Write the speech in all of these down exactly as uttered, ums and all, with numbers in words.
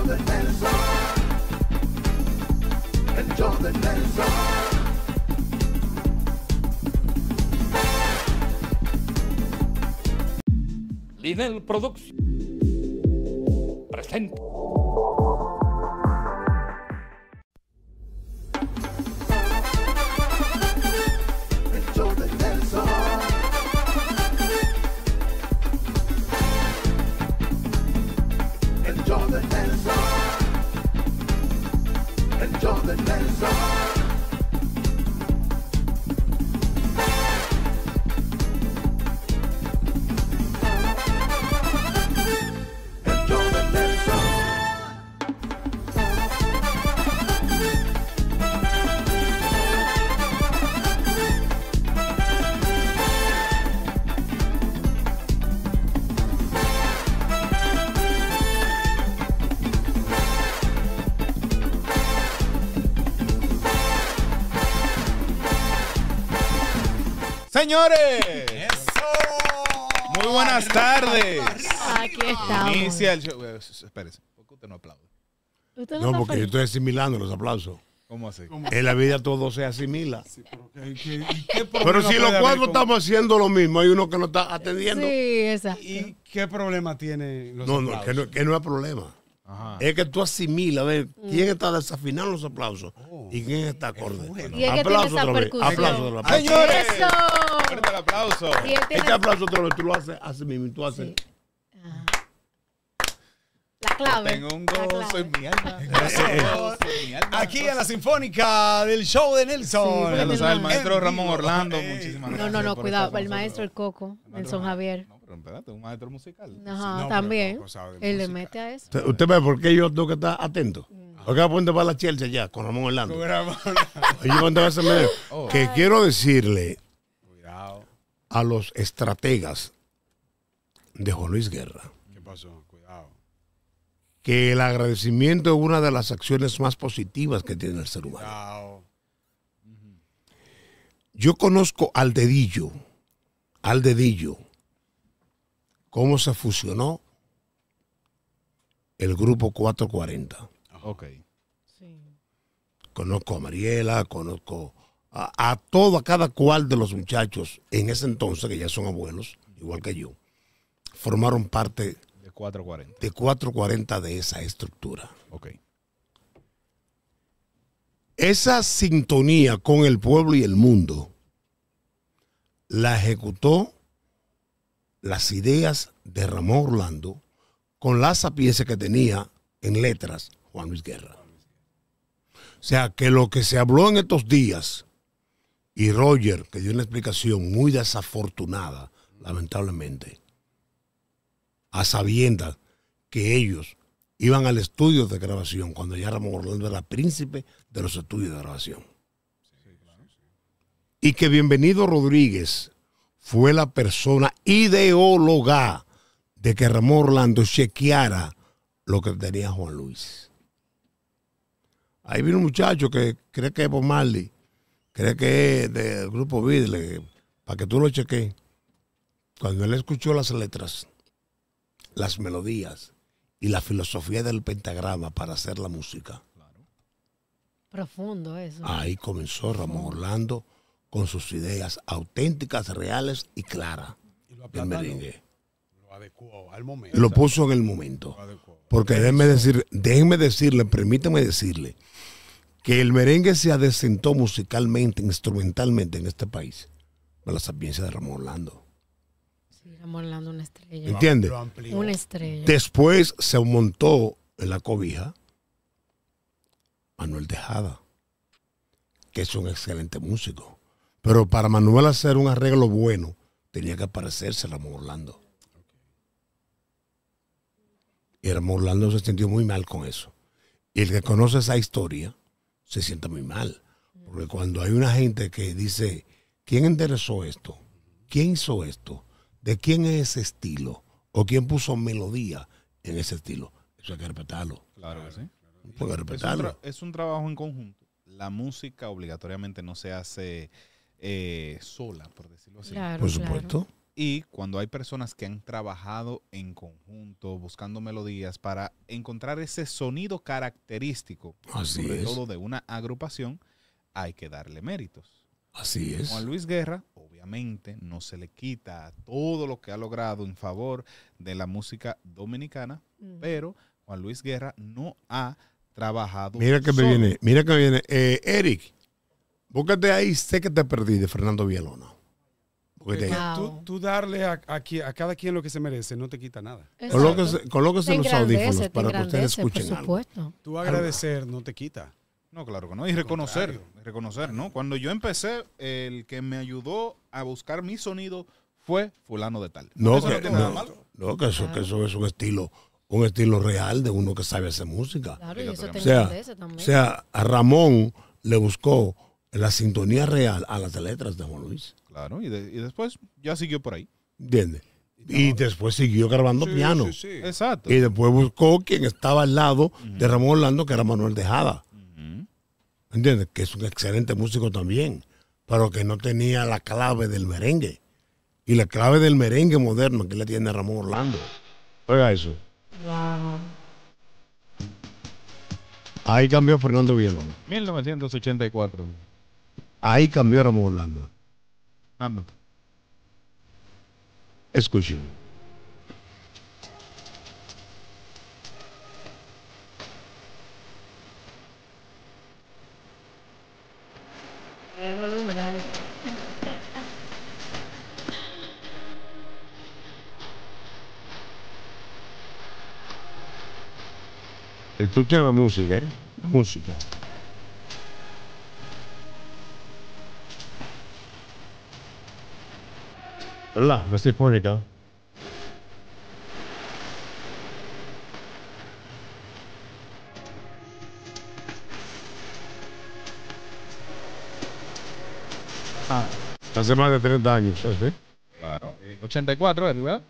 show de Nelson. El show de Nelson. Linel Productions presenta. El show de Nelson. El show de Nelson. El show de Nelson. Señores, ¡eso! Muy buenas tardes. Aquí estamos. Inicia el show. Espérese, ¿por qué usted no aplaude? ¿Usted No, está porque yo feliz? estoy asimilando los aplausos. ¿Cómo así? En la vida todo se asimila. Sí, pero, ¿qué, qué, ¿y qué Pero problema si los puede haber cuatro con- estamos haciendo lo mismo, hay uno que no está atendiendo. Sí, exacto. ¿Y qué problema tiene los No, no, aplausos? que no, que no es problema. Ajá. Es que tú asimilas, a ver, quién está desafinando los aplausos y quién está acorde. Y es que tiene Aplauso esa otra vez, percusión. aplauso otra vez. Señores, ¡Eso! fuerte el aplauso. Y él tiene Este aplauso otra vez tú lo haces así mismo y tú haces. Sí. la clave. Tengo un la gozo clave. en mi alma. eh. Gozo en mi alma. Aquí en la Sinfónica del show de Nelson. Ya lo sabe el En maestro vivo. Ramón Orlando. Eh, Muchísimas No, gracias. no, no, por cuidado. estar con El maestro, el nosotros. Coco, Nelson Javier. No, pero espérate, un maestro musical. Ajá, pero también. Coco sabe de Él le música. mete a eso. Usted- Usted ve por qué yo tengo que estar atento. Acá ponte para la Chelsea ya, con Ramón Orlando. Cuidado. Oye, ¿cuántas veces me- Oh. Que quiero decirle Cuidado. a los estrategas de Juan Luis Guerra ¿Qué pasó? Cuidado. que el agradecimiento es una de las acciones más positivas que tiene el ser humano. Cuidado. Yo conozco al dedillo, al dedillo, cómo se fusionó el grupo cuatrocientos cuarenta. Ok. Sí. Conozco a Mariela, conozco a, a todo, a cada cual de los muchachos en ese entonces, que ya son abuelos, igual que yo, formaron parte De cuatro cuarenta. de cuatrocientos cuarenta de esa estructura. Ok. Esa sintonía con el pueblo y el mundo la ejecutó las ideas de Ramón Orlando con la sapiencia que tenía en letras Juan Luis Guerra. O sea, que lo que se habló en estos días, y Roger, que dio una explicación muy desafortunada, lamentablemente, a sabiendas que ellos iban al estudio de grabación cuando ya Ramón Orlando era príncipe de los estudios de grabación. Y que Bienvenido Rodríguez fue la persona ideóloga de que Ramón Orlando chequeara lo que tenía Juan Luis. Ahí vino un muchacho que cree que es Bob Marley, cree que es del grupo Beatles, para que tú lo cheques. Cuando él escuchó las letras, las melodías y la filosofía del pentagrama para hacer la música, Profundo eso. ahí comenzó Ramón Orlando con sus ideas auténticas, reales y claras Y lo del aplató. merengue. Lo adecuó al momento. Lo puso en el momento. Lo adecuó. Porque déjenme decir, déjenme decirle, permítame decirle, que el merengue se adecentó musicalmente, instrumentalmente en este país por la sapiencia de Ramón Orlando. Sí, Ramón Orlando, una estrella. ¿Entiende? Lo amplió. Una estrella. Después se montó en la cobija Manuel Tejada, que es un excelente músico. Pero para Manuel hacer un arreglo bueno, tenía que parecerse a Ramón Orlando. Y Ramón Orlando se sintió muy mal con eso. Y el que conoce esa historia se siente muy mal. Porque cuando hay una gente que dice, ¿quién enderezó esto? ¿Quién hizo esto? ¿De quién es ese estilo? ¿O quién puso melodía en ese estilo? Eso hay que respetarlo. Claro que sí. Hay que Es un, respetarlo. tra- es un trabajo en conjunto. La música obligatoriamente no se hace eh, sola, por decirlo así. Claro, Por claro. supuesto. Y cuando hay personas que han trabajado en conjunto, buscando melodías para encontrar ese sonido característico, Así sobre es. todo de una agrupación, hay que darle méritos. Así es. Juan Luis Guerra, obviamente, no se le quita todo lo que ha logrado en favor de la música dominicana, Ujú. pero Juan Luis Guerra no ha trabajado Mira que me solo. viene, mira que me viene. Eh, Eric, búscate ahí, sé que te perdí de Fernando Villalona. Búscate ahí. Wow. Tú, tú darle a, a, qui- a cada quien lo que se merece no te quita nada. Colóquese, colóquese Te los engrandece, audífonos te para que ustedes engrandece, por escuchen algo. supuesto. Tú agradecer no te quita. No, claro que no. Y reconocer, reconocer, ¿no? Cuando yo empecé, el que me ayudó a buscar mi sonido fue fulano de tal. No, Eso que, no tiene nada no, malo. no, que eso, que eso es un estilo, un estilo real de uno que sabe hacer música. Claro, y eso te O sea, engrandece también. O sea, a Ramón le buscó la sintonía real a las letras de Juan Luis. Claro, y, de- y después ya siguió por ahí. ¿Entiendes? Y después siguió grabando Sí, piano. sí, sí. Exacto. Y después buscó quien estaba al lado de Ramón Orlando, que era Manuel Tejada. Ujú. ¿Entiendes? Que es un excelente músico también, pero que no tenía la clave del merengue. Y la clave del merengue moderno que le tiene Ramón Orlando. Oiga eso. Wow. Ahí cambió Fernando Villalón. mil novecientos ochenta y cuatro. Ahí cambió Ramón Orlando. Ando. Escuchen. Escuchen la música, ¿eh? La música. ¿Verdad? La sinfónica. Ah, Hace más de treinta años, ¿sí? claro. ochenta y cuatro, ¿verdad?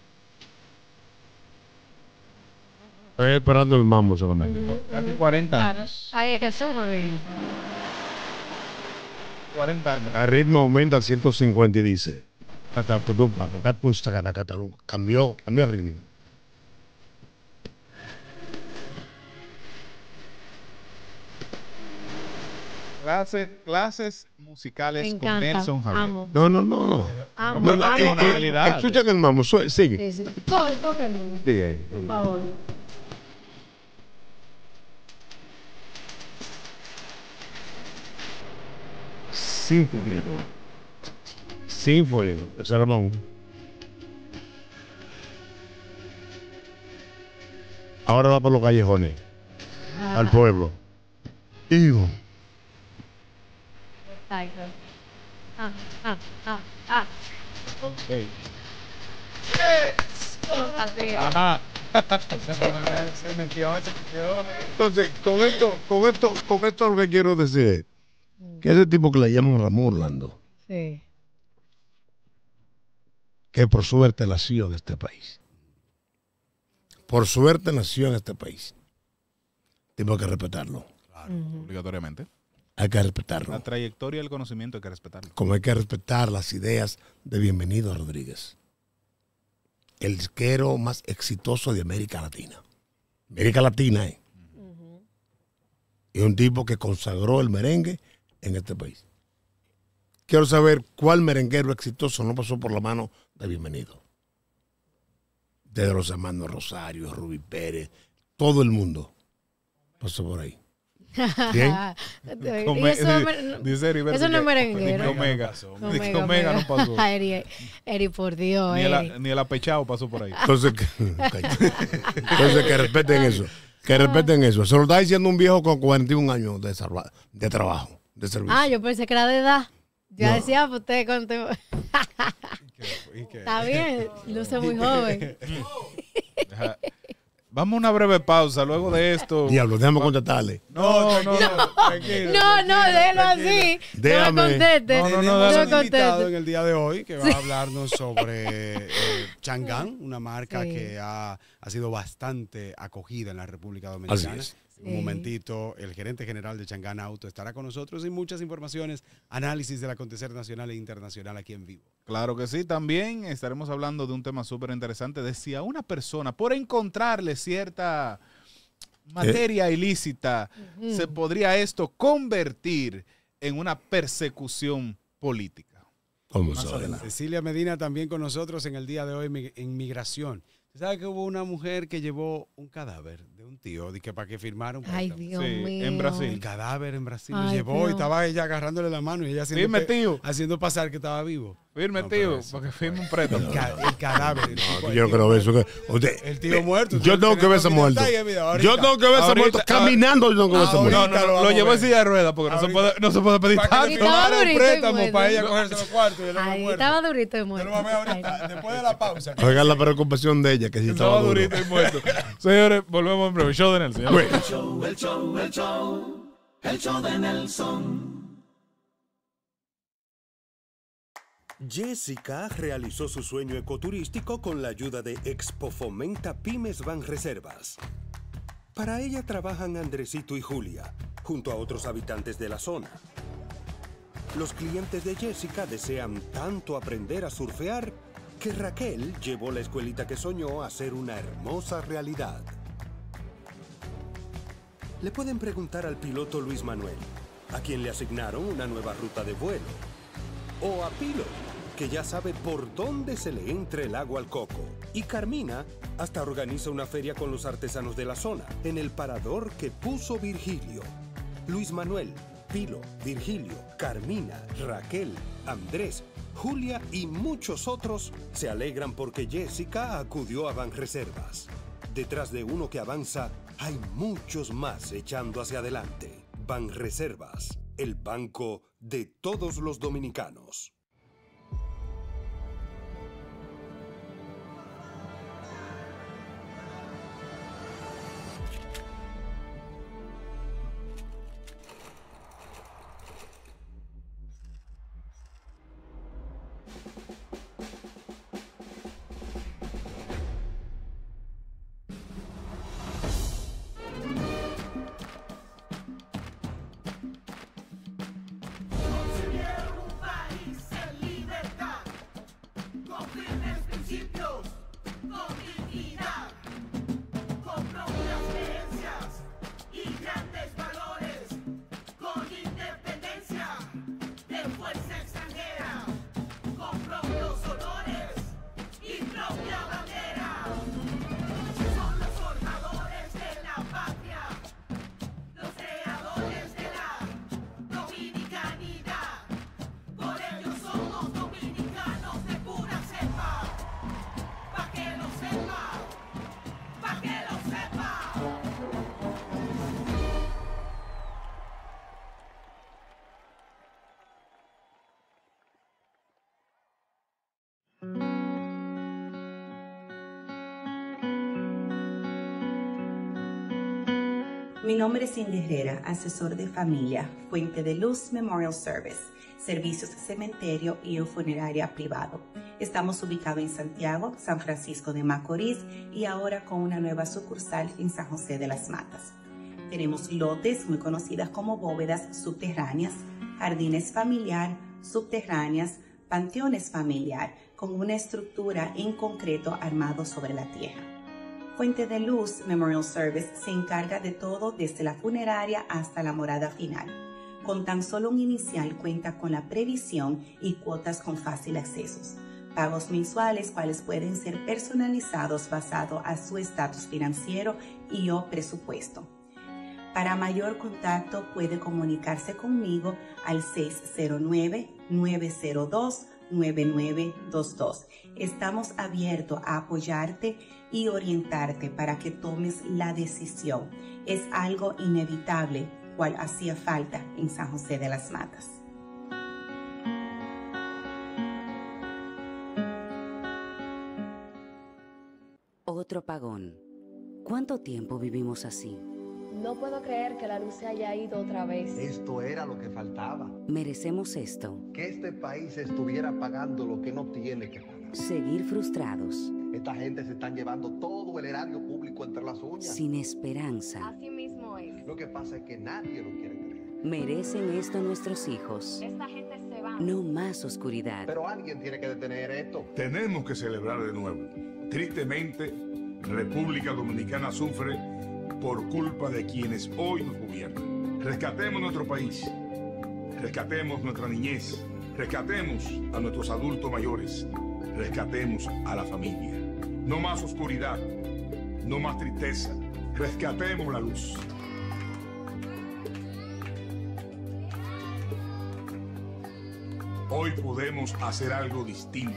Estoy esperando el mambo solamente. Casi cuarenta. Ay, es que eso muy cuarenta años. El ritmo aumenta a ciento cincuenta y dice. Cambió, cambió el ritmo. Clases, clases musicales Me con encanta. Nelson Javier. Amo. No, no, no, no. Amo. No, no, amo. eh, eh, realidad. escuchen el mambo, sue- sigue. Sí, sí. Coge, cógelo, Sigue ahí. por favor. Sinfonía. Sinfonía. Ese era Ramón. Ahora va por los callejones, al pueblo. Digo, Exacto. Ah, ah, ah, ah. Así. Ajá. Se metió, se metió. entonces, con esto, con esto, con esto lo que quiero decir es que ese tipo que le llaman Ramón Orlando, Sí. que por suerte nació en este país. Por suerte nació en este país. Tengo que respetarlo. Ujú. Obligatoriamente. Hay que La respetarlo. trayectoria y el conocimiento hay que respetarlo. Como hay que respetar las ideas de Bienvenido Rodríguez. El disquero más exitoso de América Latina. América Latina, ¿eh? Ujú. Y un tipo que consagró el merengue en este país. Quiero saber cuál merenguero exitoso no pasó por la mano de Bienvenido. Desde los hermanos Rosario, Rubí Pérez, todo el mundo pasó por ahí. Bien. Y eso, es mer- Dice Heriberto eso no es que- merenguero. Ni Omega. no, Ni Omega, Omega no pasó. Eri, Eri, por Dios, Ni Eri. el, ni el apechado pasó por ahí. Entonces, que, entonces que respeten eso. Que respeten eso. Se lo está diciendo un viejo con cuarenta y un años de, salva- de trabajo, de servicio. Ah, yo pensé que era de edad. Yo No. decía, pues usted cuánto... ¿Y qué? Está bien, luce muy joven. Deja- Vamos a una breve pausa. Luego de esto. Diablo, déjame contestarle. No, no, no. Tranquilo, No, no, tranquilo, déjalo tranquilo. así. Déjame. No me conteste. No, no, no, Tenemos dale. me un invitado conteste. en el día de hoy que va a hablarnos sobre eh, Chang'an, una marca Sí. que ha, ha sido bastante acogida en la República Así Dominicana. es. En un momentito, el gerente general de Chang'an Auto estará con nosotros y muchas informaciones, análisis del acontecer nacional e internacional aquí en vivo. Claro que sí. También estaremos hablando de un tema súper interesante. De si a una persona, por encontrarle cierta materia ilícita, se podría esto convertir en una persecución política. ¿Cómo Más sabe? adelante. Cecilia Medina también con nosotros en el día de hoy mi- en migración. ¿Usted sabe que hubo una mujer que llevó un cadáver de un tío de que para que firmara un Ay, préstamo? Dios Sí, mío. en Brasil. El cadáver en Brasil lo Ay, llevó y Dios. estaba ella agarrándole la mano y ella haciendo, Firme, pe- tío. haciendo pasar que estaba vivo. Firme, No, pero tío, eso para que no firme un El, préstamo. ca- el cadáver. el tipo- No, el yo no tío- creo eso. que- usted- El tío muerto. Yo tengo que ver ese muerto. Yo tengo que ver ese Ahorita, muerto. Caminando, yo tengo que ver ese ahorita. muerto. No, no, lo no, vamos lo a llevó en ver. silla de ruedas porque no se, Ahorita. puede, no se puede pedir Para que tanto. le Estaba firmara un durito y préstamo muerto. para ella cogerse los cuartos. Y el hombre Ahí muerto. estaba durito y Te lo muerto. vamos a ver ahorita, después de la pausa. Oigan la preocupación de ella, que si Estaba estaba duro. durito y muerto. Señores, volvemos en breve. Show de Nelson. Güey. El show, el show, el show, el show de Nelson. Jessica realizó su sueño ecoturístico con la ayuda de Expo Fomenta Pymes Banreservas. Para ella trabajan Andresito y Julia, junto a otros habitantes de la zona. Los clientes de Jessica desean tanto aprender a surfear que Raquel llevó la escuelita que soñó a ser una hermosa realidad. Le pueden preguntar al piloto Luis Manuel, a quien le asignaron una nueva ruta de vuelo. O a Pilo, que ya sabe por dónde se le entra el agua al coco. Y Carmina hasta organiza una feria con los artesanos de la zona, en el parador que puso Virgilio. Luis Manuel, Pilo, Virgilio, Carmina, Raquel, Andrés, Julia y muchos otros se alegran porque Jessica acudió a Banreservas. Detrás de uno que avanza, hay muchos más echando hacia adelante. Banreservas, el banco de todos los dominicanos. Mi nombre es Cindy Herrera, asesor de familia, Fuente de Luz Memorial Service, servicios de cementerio y funeraria privado. Estamos ubicados en Santiago, San Francisco de Macorís y ahora con una nueva sucursal en San José de las Matas. Tenemos lotes muy conocidas como bóvedas subterráneas, jardines familiar, subterráneas, panteones familiar, con una estructura en concreto armado sobre la tierra. Fuente de Luz Memorial Service se encarga de todo desde la funeraria hasta la morada final. Con tan solo un inicial cuenta con la previsión y cuotas con fácil acceso. Pagos mensuales cuales pueden ser personalizados basado a su estatus financiero y o presupuesto. Para mayor contacto puede comunicarse conmigo al seis cero nueve, nueve cero dos, nueve nueve dos dos. Estamos abiertos a apoyarte y orientarte para que tomes la decisión. Es algo inevitable, cual hacía falta en San José de las Matas. Otro apagón. cuánto tiempo vivimos así? No puedo creer que la luz se haya ido otra vez. Esto era lo que faltaba. Merecemos esto. Que este país estuviera pagando lo que no tiene que pagar. Seguir frustrados. Esta gente se están llevando todo el erario público entre las uñas. Sin esperanza. Así mismo es. Lo que pasa es que nadie lo quiere creer. ¿Merecen esto nuestros hijos? Esta gente se va. No más oscuridad. Pero alguien tiene que detener esto. Tenemos que celebrar de nuevo. Tristemente, República Dominicana sufre por culpa de quienes hoy nos gobiernan. Rescatemos nuestro país. Rescatemos nuestra niñez. Rescatemos a nuestros adultos mayores. Rescatemos a la familia. No más oscuridad. No más tristeza. Rescatemos la luz. Hoy podemos hacer algo distinto.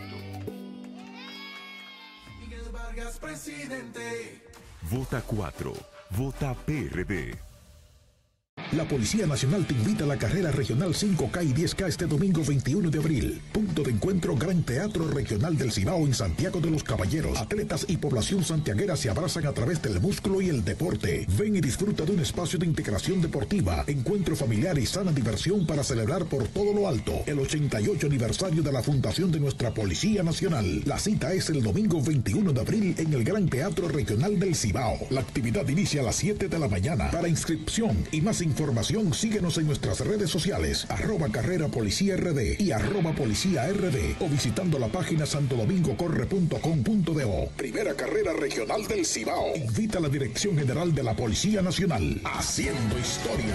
Miguel Vargas, presidente. Vota cuatro. Vota P R D. La Policía Nacional te invita a la carrera regional cinco K y diez K este domingo veintiuno de abril. Punto de encuentro Gran Teatro Regional del Cibao en Santiago de los Caballeros. Atletas y población santiaguera se abrazan a través del músculo y el deporte. Ven y disfruta de un espacio de integración deportiva, encuentro familiar y sana diversión para celebrar por todo lo alto el ochenta y ocho aniversario de la fundación de nuestra Policía Nacional. La cita es el domingo veintiuno de abril en el Gran Teatro Regional del Cibao. La actividad inicia a las siete de la mañana. Para inscripción y más información Información, síguenos en nuestras redes sociales, arroba carrera policía rd y arroba policía rd o visitando la página santo domingo corre punto com punto do. Primera carrera regional del Cibao. Invita a la Dirección General de la Policía Nacional. Haciendo historia.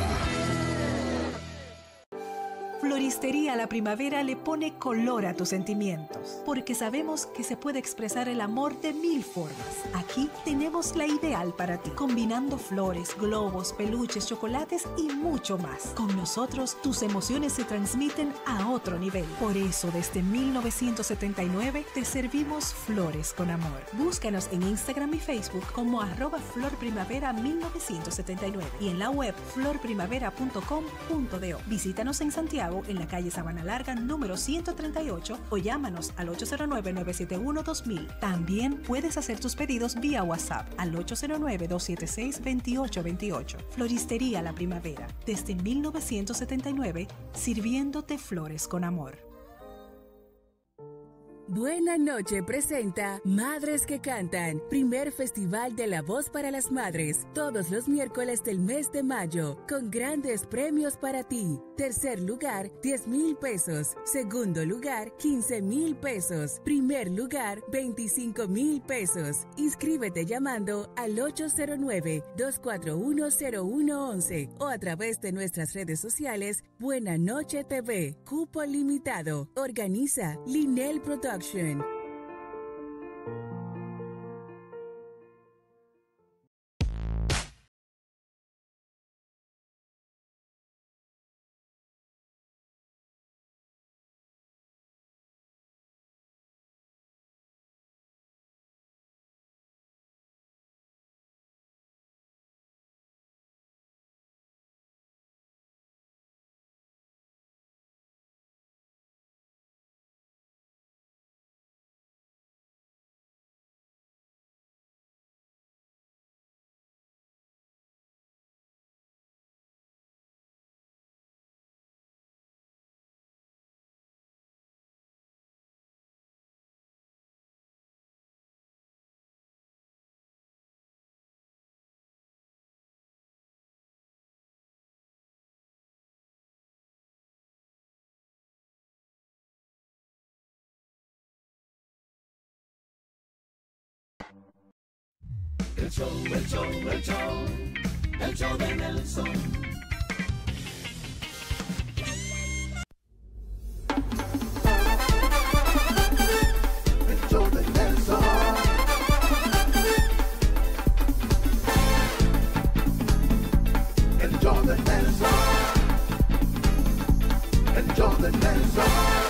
Floristería La Primavera le pone color a tus sentimientos, porque sabemos que se puede expresar el amor de mil formas. Aquí tenemos la ideal para ti, combinando flores, globos, peluches, chocolates y mucho más. Con nosotros, tus emociones se transmiten a otro nivel. Por eso, desde mil novecientos setenta y nueve, te servimos flores con amor. Búscanos en Instagram y Facebook como arroba florprimavera mil novecientos setenta y nueve y en la web flor primavera punto com punto do. Visítanos en Santiago, en la calle Sabana Larga, número ciento treinta y ocho, o llámanos al ocho cero nueve, nueve siete uno, dos mil. También puedes hacer tus pedidos vía WhatsApp al ocho cero nueve, dos siete seis, dos ocho dos ocho. Floristería La Primavera, desde mil novecientos setenta y nueve, sirviéndote flores con amor. Buena Noche presenta Madres que Cantan, primer festival de la voz para las madres, todos los miércoles del mes de mayo, con grandes premios para ti. Tercer lugar, diez mil pesos. Segundo lugar, quince mil pesos. Primer lugar, veinticinco mil pesos. Inscríbete llamando al ocho cero nueve, dos cuatro uno, cero uno once o a través de nuestras redes sociales Buena Noche T V. Cupo limitado. Organiza Linel Production. El show, el show, el show, el show de Nelson. El show de Nelson. El show de Nelson. El show de Nelson.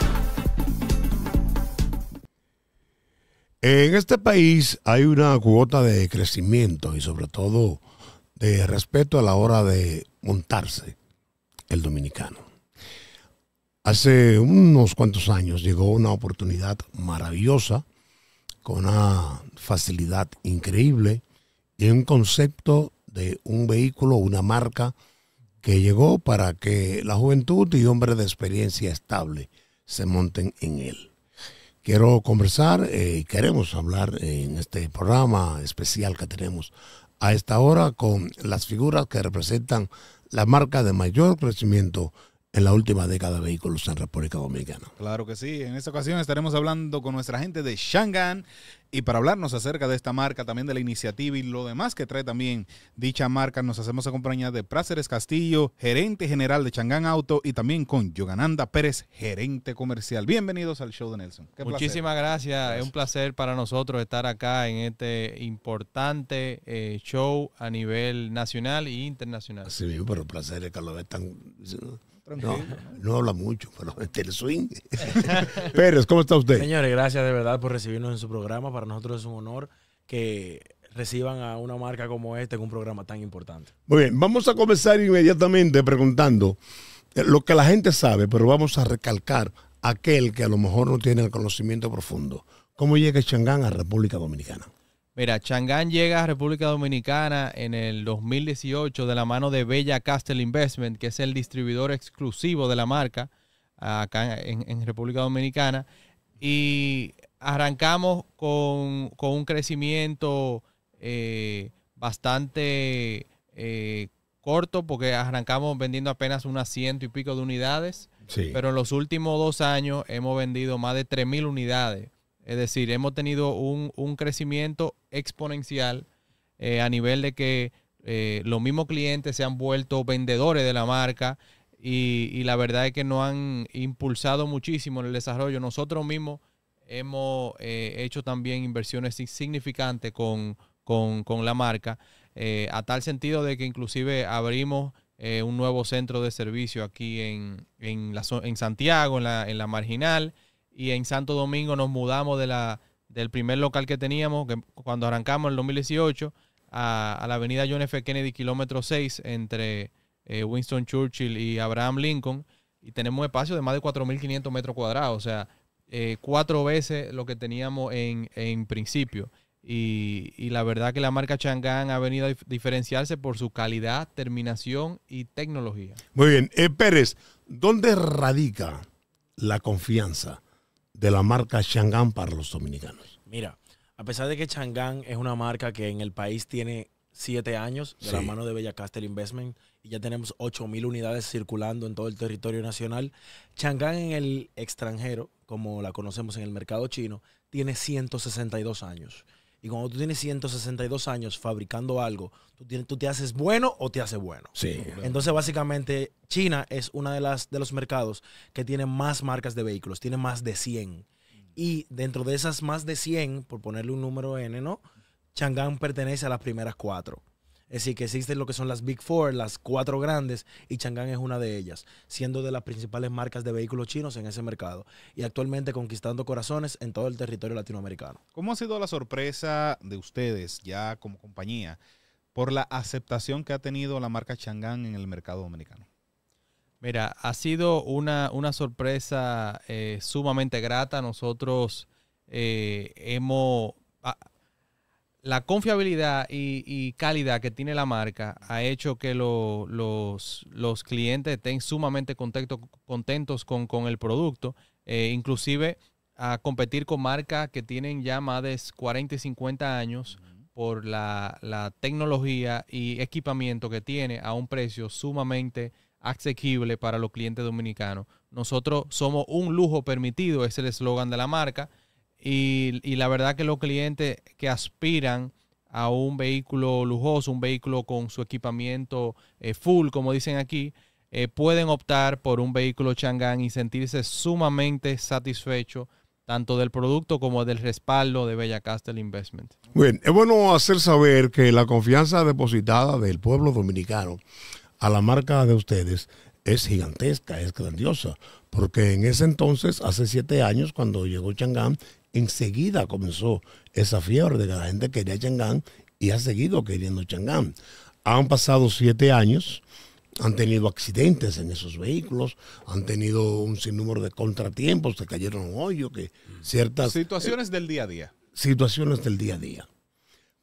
En este país hay una cuota de crecimiento y sobre todo de respeto a la hora de montarse el dominicano. Hace unos cuantos años llegó una oportunidad maravillosa con una facilidad increíble y un concepto de un vehículo, una marca que llegó para que la juventud y hombres de experiencia estable se monten en él. Quiero conversar y eh, queremos hablar en este programa especial que tenemos a esta hora con las figuras que representan la marca de mayor crecimiento en la última década de vehículos en República Dominicana. Claro que sí. En esta ocasión estaremos hablando con nuestra gente de Chang'an y para hablarnos acerca de esta marca, también de la iniciativa y lo demás que trae también dicha marca, nos hacemos acompañar de Práceres Castillo, gerente general de Chang'an Auto, y también con Yogananda Pérez, gerente comercial. Bienvenidos al show de Nelson. Qué Muchísimas placer. gracias. gracias. Es un placer para nosotros estar acá en este importante eh, show a nivel nacional e internacional. Sí, pero el placer es que lo ves tan... No, no habla mucho, pero el swing. Pérez, ¿cómo está usted? Señores, gracias de verdad por recibirnos en su programa. Para nosotros es un honor que reciban a una marca como esta en un programa tan importante. Muy bien, vamos a comenzar inmediatamente preguntando lo que la gente sabe, pero vamos a recalcar aquel que a lo mejor no tiene el conocimiento profundo. ¿Cómo llega Chang'an a República Dominicana? Mira, Chang'an llega a República Dominicana en el dos mil dieciocho de la mano de Bella Castle Investment, que es el distribuidor exclusivo de la marca acá en, en República Dominicana. Y arrancamos con, con un crecimiento eh, bastante eh, corto, porque arrancamos vendiendo apenas unas ciento y pico de unidades. Sí. Pero en los últimos dos años hemos vendido más de tres mil unidades. Es decir, hemos tenido un, un crecimiento exponencial eh, a nivel de que eh, los mismos clientes se han vuelto vendedores de la marca y, y la verdad es que nos han impulsado muchísimo en el desarrollo. Nosotros mismos hemos eh, hecho también inversiones significantes con, con, con la marca, eh, a tal sentido de que inclusive abrimos eh, un nuevo centro de servicio aquí en, en, la, en Santiago, en la, en la Marginal. Y en Santo Domingo nos mudamos de la, del primer local que teníamos, que cuando arrancamos en el dos mil dieciocho, a, a la avenida John F. Kennedy, kilómetro seis, entre eh, Winston Churchill y Abraham Lincoln. Y tenemos un espacio de más de cuatro mil quinientos metros cuadrados, o sea, eh, cuatro veces lo que teníamos en, en principio. Y, y la verdad que la marca Chang'an ha venido a dif diferenciarse por su calidad, terminación y tecnología. Muy bien. Eh, Pérez, ¿dónde radica la confianza de la marca Chang'an para los dominicanos? Mira, a pesar de que Chang'an es una marca que en el país tiene siete años de sí. la mano de Bella Castle Investment y ya tenemos ocho mil unidades circulando en todo el territorio nacional, Chang'an en el extranjero, como la conocemos en el mercado chino, tiene ciento sesenta y dos años. Y cuando tú tienes ciento sesenta y dos años fabricando algo, tú, tienes, tú te haces bueno o te haces bueno. Sí. Entonces, básicamente, China es uno de, las, de los mercados que tiene más marcas de vehículos, tiene más de cien. Y dentro de esas más de cien, por ponerle un número N, ¿no? Chang'an pertenece a las primeras cuatro. Es decir, que existen lo que son las Big Four, las cuatro grandes, y Chang'an es una de ellas, siendo de las principales marcas de vehículos chinos en ese mercado y actualmente conquistando corazones en todo el territorio latinoamericano. ¿Cómo ha sido la sorpresa de ustedes ya como compañía por la aceptación que ha tenido la marca Chang'an en el mercado dominicano? Mira, ha sido una, una sorpresa eh, sumamente grata. Nosotros eh, hemos... A, La confiabilidad y, y calidad que tiene la marca ha hecho que lo, los, los clientes estén sumamente contento, contentos con, con el producto, eh, inclusive a competir con marcas que tienen ya más de cuarenta y cincuenta años uh-huh. por la, la tecnología y equipamiento que tiene a un precio sumamente asequible para los clientes dominicanos. Nosotros somos un lujo permitido, es el eslogan de la marca. Y, y la verdad que los clientes que aspiran a un vehículo lujoso, un vehículo con su equipamiento eh, full, como dicen aquí, eh, pueden optar por un vehículo Chang'an y sentirse sumamente satisfechos tanto del producto como del respaldo de Bella Castle Investment. Bien, es bueno hacer saber que la confianza depositada del pueblo dominicano a la marca de ustedes es gigantesca, es grandiosa, porque en ese entonces, hace siete años, cuando llegó Chang'an, enseguida comenzó esa fiebre de que la gente quería Chang'an y ha seguido queriendo Chang'an. Han pasado siete años, han tenido accidentes en esos vehículos, han tenido un sinnúmero de contratiempos, se cayeron en hoyo, que ciertas... Situaciones eh, del día a día. Situaciones del día a día.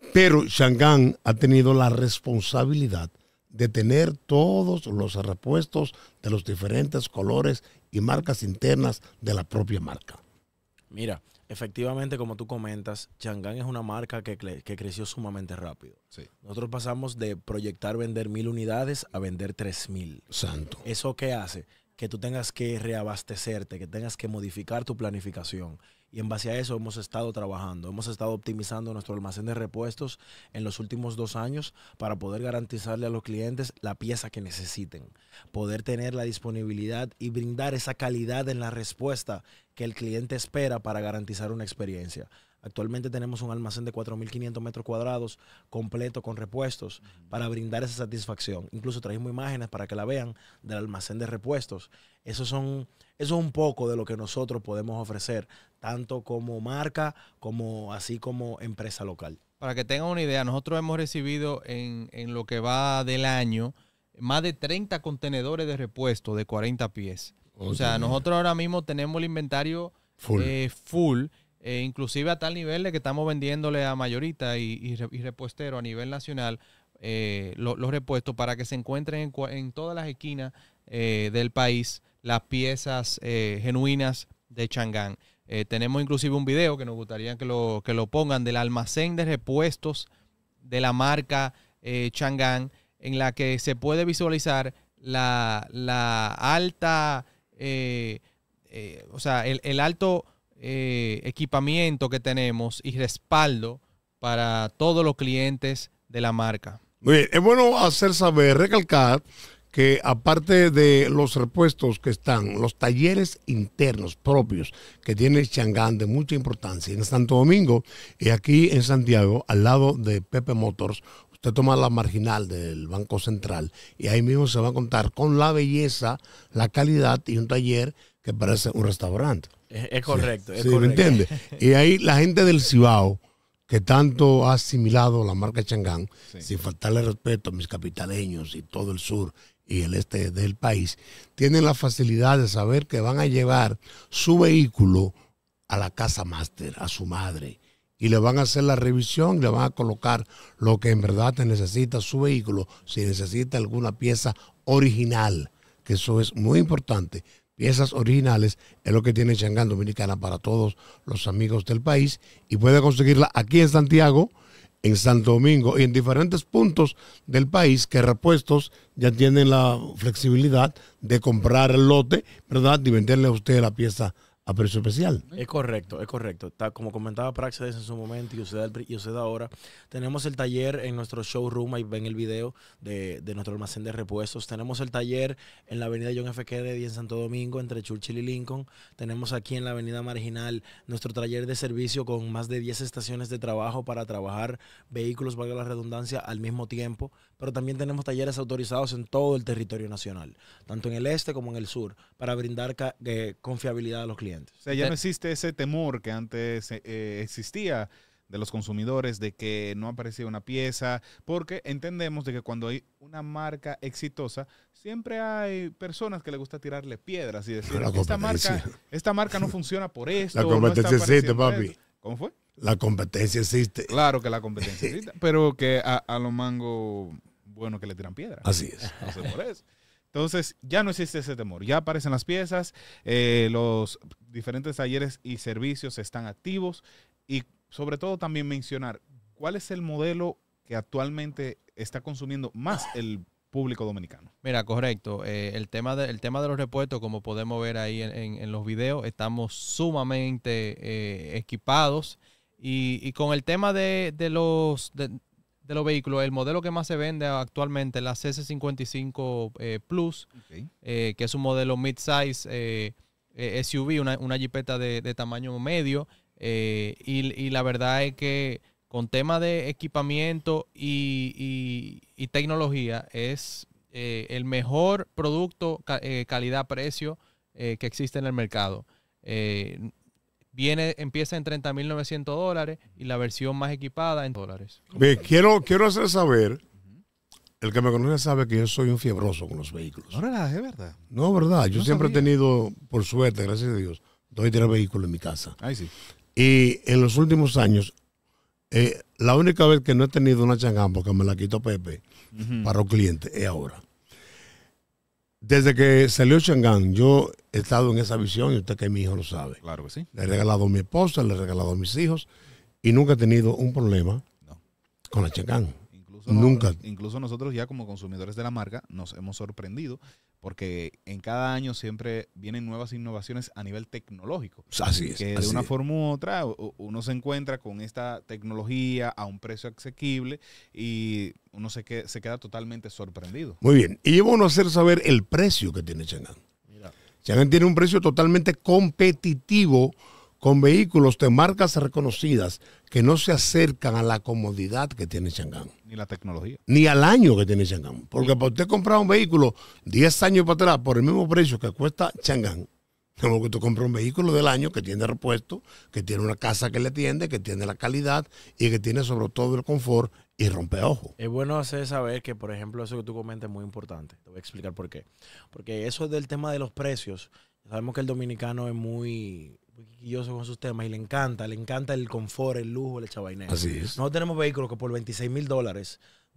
Pero Chang'an ha tenido la responsabilidad de tener todos los repuestos de los diferentes colores y marcas internas de la propia marca. Mira, efectivamente, como tú comentas, Chang'an es una marca que, que creció sumamente rápido. Sí. Nosotros pasamos de proyectar vender mil unidades a vender tres mil. Santo. ¿Eso qué hace? Que tú tengas que reabastecerte, que tengas que modificar tu planificación. Y en base a eso hemos estado trabajando, hemos estado optimizando nuestro almacén de repuestos en los últimos dos años para poder garantizarle a los clientes la pieza que necesiten, poder tener la disponibilidad y brindar esa calidad en la respuesta que el cliente espera para garantizar una experiencia. Actualmente tenemos un almacén de cuatro mil quinientos metros cuadrados completo con repuestos para brindar esa satisfacción. Incluso trajimos imágenes para que la vean del almacén de repuestos. Eso, son, eso es un poco de lo que nosotros podemos ofrecer, tanto como marca como así como empresa local. Para que tengan una idea, nosotros hemos recibido en, en lo que va del año más de treinta contenedores de repuesto de cuarenta pies. Oh, o sea, nosotros ahora mismo tenemos el inventario full. Eh, full Eh, inclusive a tal nivel de que estamos vendiéndole a mayorista y, y, y repuestero a nivel nacional eh, lo, los repuestos para que se encuentren en, en todas las esquinas eh, del país las piezas eh, genuinas de Chang'an. Eh, tenemos inclusive un video que nos gustaría que lo, que lo pongan del almacén de repuestos de la marca eh, Chang'an, en la que se puede visualizar la, la alta, eh, eh, o sea, el, el alto Eh, equipamiento que tenemos y respaldo para todos los clientes de la marca. Muy bien, es bueno hacer saber, recalcar que aparte de los repuestos que están, los talleres internos propios que tiene Chang'an de mucha importancia en Santo Domingo y aquí en Santiago, al lado de Pepe Motors, usted toma la marginal del Banco Central y ahí mismo se va a contar con la belleza, la calidad y un taller que parece un restaurante. Es, es correcto, sí, es sí, correcto. ¿me entiende? Y ahí la gente del Cibao, que tanto ha asimilado la marca Chang'an, sí. sin faltarle respeto a mis capitaleños y todo el sur y el este del país, tienen la facilidad de saber que van a llevar su vehículo a la casa máster, a su madre, y le van a hacer la revisión, le van a colocar lo que en verdad te necesita su vehículo, si necesita alguna pieza original, que eso es muy importante. Piezas originales es lo que tiene Chang'an Dominicana para todos los amigos del país y puede conseguirla aquí en Santiago, en Santo Domingo y en diferentes puntos del país que repuestos ya tienen la flexibilidad de comprar el lote, ¿verdad? Y venderle a usted la pieza a precio especial. Es correcto, es correcto. Está, como comentaba Praxedes en su momento y usted, y usted ahora, tenemos el taller en nuestro showroom, ahí ven el video de, de nuestro almacén de repuestos. Tenemos el taller en la avenida John F. Kennedy en Santo Domingo, entre Churchill y Lincoln. Tenemos aquí en la avenida Marginal nuestro taller de servicio con más de diez estaciones de trabajo para trabajar vehículos, valga la redundancia, al mismo tiempo. Pero también tenemos talleres autorizados en todo el territorio nacional, tanto en el este como en el sur, para brindar eh, confiabilidad a los clientes. O sea, ya no existe ese temor que antes eh, existía de los consumidores de que no aparecía una pieza, porque entendemos de que cuando hay una marca exitosa, siempre hay personas que les gusta tirarle piedras y decir, esta marca, esta marca no funciona por esto. La competencia no existe, papi. Esto. ¿Cómo fue? La competencia existe. Claro que la competencia existe, pero que a, a los mangos, bueno, que le tiran piedras. Así es. No sé por eso. Entonces, ya no existe ese temor. Ya aparecen las piezas, eh, los diferentes talleres y servicios están activos y sobre todo también mencionar cuál es el modelo que actualmente está consumiendo más el público dominicano. Mira, correcto. Eh, el, tema de, el tema de los repuestos, como podemos ver ahí en, en, en los videos, estamos sumamente eh, equipados y, y con el tema de, de los... De, de los vehículos, el modelo que más se vende actualmente es la C S cincuenta y cinco eh, Plus, okay. eh, que es un modelo mid-size eh, eh, S U V, una, una jipeta de, de tamaño medio, eh, y, y la verdad es que con tema de equipamiento y, y, y tecnología es eh, el mejor producto ca eh, calidad-precio eh, que existe en el mercado. Eh, Viene, empieza en treinta mil novecientos dólares y la versión más equipada en dólares. Bien, quiero, quiero hacer saber, el que me conoce sabe que yo soy un fiebroso con los vehículos. No relaje, ¿verdad? No, verdad. Yo no siempre sabía. he tenido, por suerte, gracias a Dios, dos y tres vehículos en mi casa. Ay, sí. Y en los últimos años Eh, la única vez que no he tenido una Chang'an, porque me la quitó Pepe, uh-huh. para un cliente, es ahora. Desde que salió Chang'an, yo he estado en esa visión, y usted que es mi hijo lo sabe. Claro que sí. Le he regalado a mi esposa, le he regalado a mis hijos, y nunca he tenido un problema no. con la Chang'an. Incluso, nunca. Incluso nosotros ya como consumidores de la marca nos hemos sorprendido porque en cada año siempre vienen nuevas innovaciones a nivel tecnológico. Así es. Que así de una es. forma u otra uno se encuentra con esta tecnología a un precio asequible y uno se, que, se queda totalmente sorprendido. Muy bien. Y yo bueno hacer saber el precio que tiene Chang'an. Chang'an tiene un precio totalmente competitivo con vehículos de marcas reconocidas que no se acercan a la comodidad que tiene Chang'an. Ni la tecnología. Ni al año que tiene Chang'an. Porque para usted comprar un vehículo diez años para atrás por el mismo precio que cuesta Chang'an, como que tú compras un vehículo del año que tiene repuesto, que tiene una casa que le atiende, que tiene la calidad y que tiene sobre todo el confort y rompeojo. Es bueno hacer saber que, por ejemplo, eso que tú comentas es muy importante. Te voy a explicar por qué. Porque eso del tema de los precios, sabemos que el dominicano es muy... muy quilloso con sus temas y le encanta, le encanta el confort, el lujo, el chabaineo. Así es. Nosotros tenemos vehículos que por veintiséis mil dólares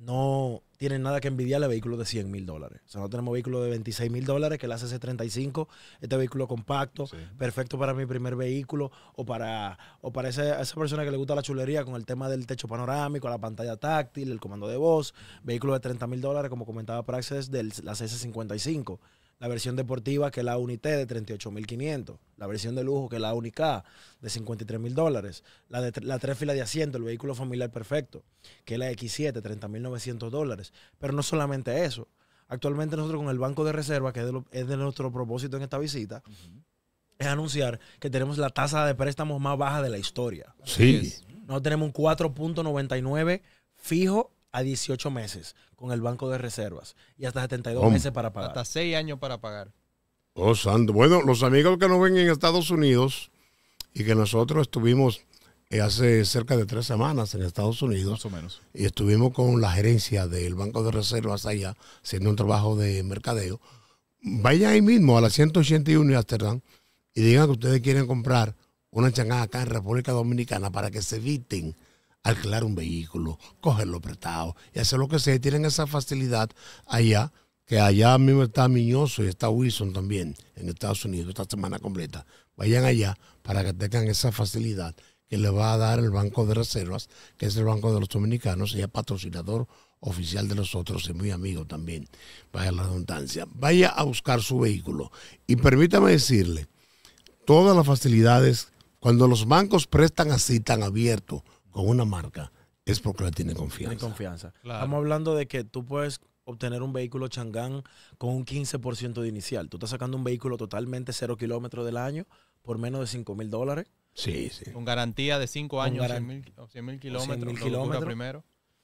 no tienen nada que envidiarle a vehículos de cien mil dólares. O sea, nosotros tenemos vehículos de veintiséis mil dólares que el A C C treinta y cinco, este vehículo compacto, sí. perfecto para mi primer vehículo o para, o para esa, esa persona que le gusta la chulería con el tema del techo panorámico, la pantalla táctil, el comando de voz, vehículo de treinta mil dólares, como comentaba Praxis, del la C C cincuenta y cinco. La versión deportiva, que es la Unité, de treinta y ocho mil quinientos. La versión de lujo, que es la Unica, de cincuenta y tres mil dólares. La de la tres filas de asiento, el vehículo familiar perfecto, que es la X siete, treinta mil novecientos dólares. Pero no solamente eso. Actualmente nosotros con el Banco de Reserva, que es de, lo, es de nuestro propósito en esta visita, uh-huh. es anunciar que tenemos la tasa de préstamos más baja de la historia. Sí. Nosotros tenemos un cuatro punto noventa y nueve fijo a dieciocho meses con el Banco de Reservas y hasta setenta y dos meses para pagar. Hasta seis años para pagar. Oh, santo. Bueno, los amigos que nos ven en Estados Unidos y que nosotros estuvimos eh, hace cerca de tres semanas en Estados Unidos. Más o menos. Y estuvimos con la gerencia del Banco de Reservas allá haciendo un trabajo de mercadeo. Vayan ahí mismo a la ciento ochenta y uno y Amsterdam y digan que ustedes quieren comprar una Chang'an acá en República Dominicana para que se eviten alquilar un vehículo, cogerlo prestado y hacer lo que sea. Tienen esa facilidad allá, que allá mismo está Miñoso y está Wilson también en Estados Unidos esta semana completa. Vayan allá para que tengan esa facilidad que le va a dar el Banco de Reservas, que es el Banco de los Dominicanos y es patrocinador oficial de nosotros y muy amigo también. Vaya la redundancia. Vaya a buscar su vehículo y permítame decirle, todas las facilidades, cuando los bancos prestan así tan abierto con una marca, es porque le tiene confianza. Tiene confianza. Claro. Estamos hablando de que tú puedes obtener un vehículo Chang'an con un quince por ciento de inicial. Tú estás sacando un vehículo totalmente cero kilómetros del año por menos de cinco mil dólares. Sí, sí. Con garantía de cinco años, cien mil kilómetros, kilómetros primero.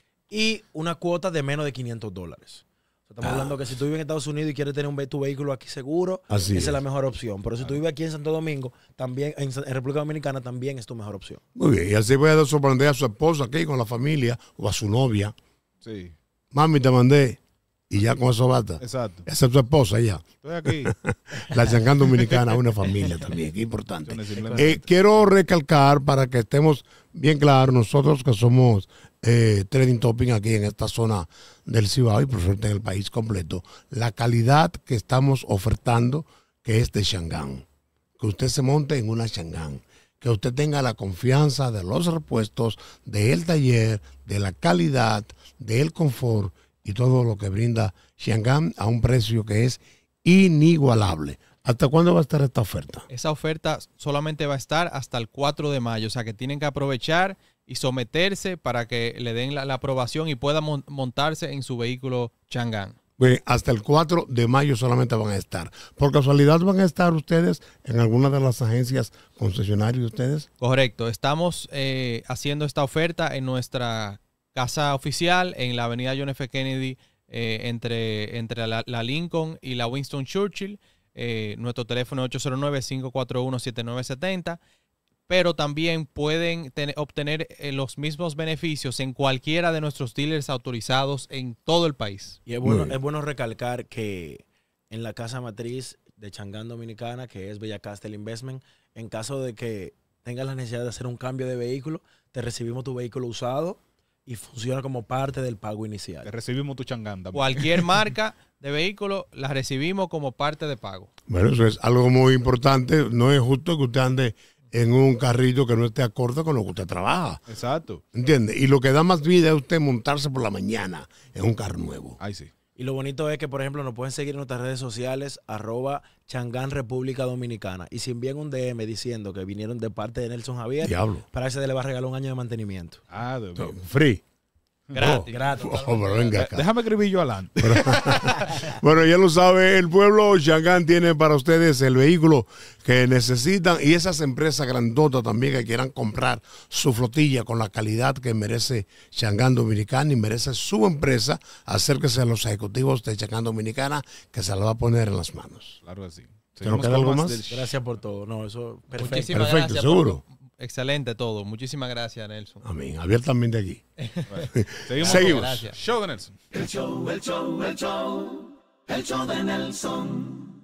Y una cuota de menos de quinientos dólares. Estamos ah. hablando que si tú vives en Estados Unidos y quieres tener un, tu vehículo aquí seguro, Así esa es. es la mejor opción. Pero si tú vives aquí en Santo Domingo, también en, en República Dominicana, también es tu mejor opción. Muy bien, y así voy a sorprender a su esposa aquí con la familia o a su novia. Sí. Mami, te mandé. Y ya con eso basta. Exacto. Esa es tu esposa ya. Estoy aquí. La Chang'an Dominicana, una familia también, que importante. Eh, quiero recalcar para que estemos bien claros, nosotros que somos eh, Trading Topic aquí en esta zona del Cibao y por suerte en el país completo, la calidad que estamos ofertando, que es de Chang'an. Que usted se monte en una Chang'an. Que usted tenga la confianza de los repuestos, del taller, de la calidad, del confort y todo lo que brinda Chang'an a un precio que es inigualable. ¿Hasta cuándo va a estar esta oferta? Esa oferta solamente va a estar hasta el cuatro de mayo, o sea que tienen que aprovechar y someterse para que le den la, la aprobación y pueda mon montarse en su vehículo Chang'an. Bien, hasta el cuatro de mayo solamente van a estar. ¿Por casualidad van a estar ustedes en alguna de las agencias concesionarias de ustedes? Correcto, estamos eh, haciendo esta oferta en nuestra casa oficial en la avenida John F. Kennedy, eh, entre, entre la, la Lincoln y la Winston Churchill. Eh, nuestro teléfono es ocho cero nueve, cinco cuatro uno, siete nueve siete cero, pero también pueden tener, obtener eh, los mismos beneficios en cualquiera de nuestros dealers autorizados en todo el país. Y es bueno, es bueno recalcar que en la casa matriz de Chang'an Dominicana, que es Bella Castle Investment, en caso de que tengas la necesidad de hacer un cambio de vehículo, te recibimos tu vehículo usado y funciona como parte del pago inicial. Te recibimos tu changanda. Cualquier marca de vehículo la recibimos como parte de pago. Bueno, eso es algo muy importante. No es justo que usted ande en un carrito que no esté acorde con lo que usted trabaja. Exacto. ¿Entiende? Y lo que da más vida es usted montarse por la mañana en un carro nuevo. Ahí sí. Y lo bonito es que, por ejemplo, nos pueden seguir en nuestras redes sociales, arroba Changán República Dominicana. Y si envían un D M diciendo que vinieron de parte de Nelson Javier, Diablo. para ese le va a regalar un año de mantenimiento. Ah, de So, free. Gratis. Oh, Gratis. oh, pero venga acá. Déjame escribir yo adelante. Bueno, ya lo sabe, el pueblo Changán tiene para ustedes el vehículo que necesitan y esas empresas grandotas también que quieran comprar su flotilla con la calidad que merece Changán Dominicana y merece su empresa, acérquese a los ejecutivos de Changán Dominicana que se la va a poner en las manos. Claro que sí. ¿Se nos queda algo más? Gracias por todo. No, eso perfecto. Muchísimas Perfecto, gracias. seguro. Por- excelente todo. Muchísimas gracias, Nelson. Amén. Abiertamente aquí. Bueno, seguimos. Seguimos. Gracias. Show de Nelson. El show, el show, el show, el show de Nelson.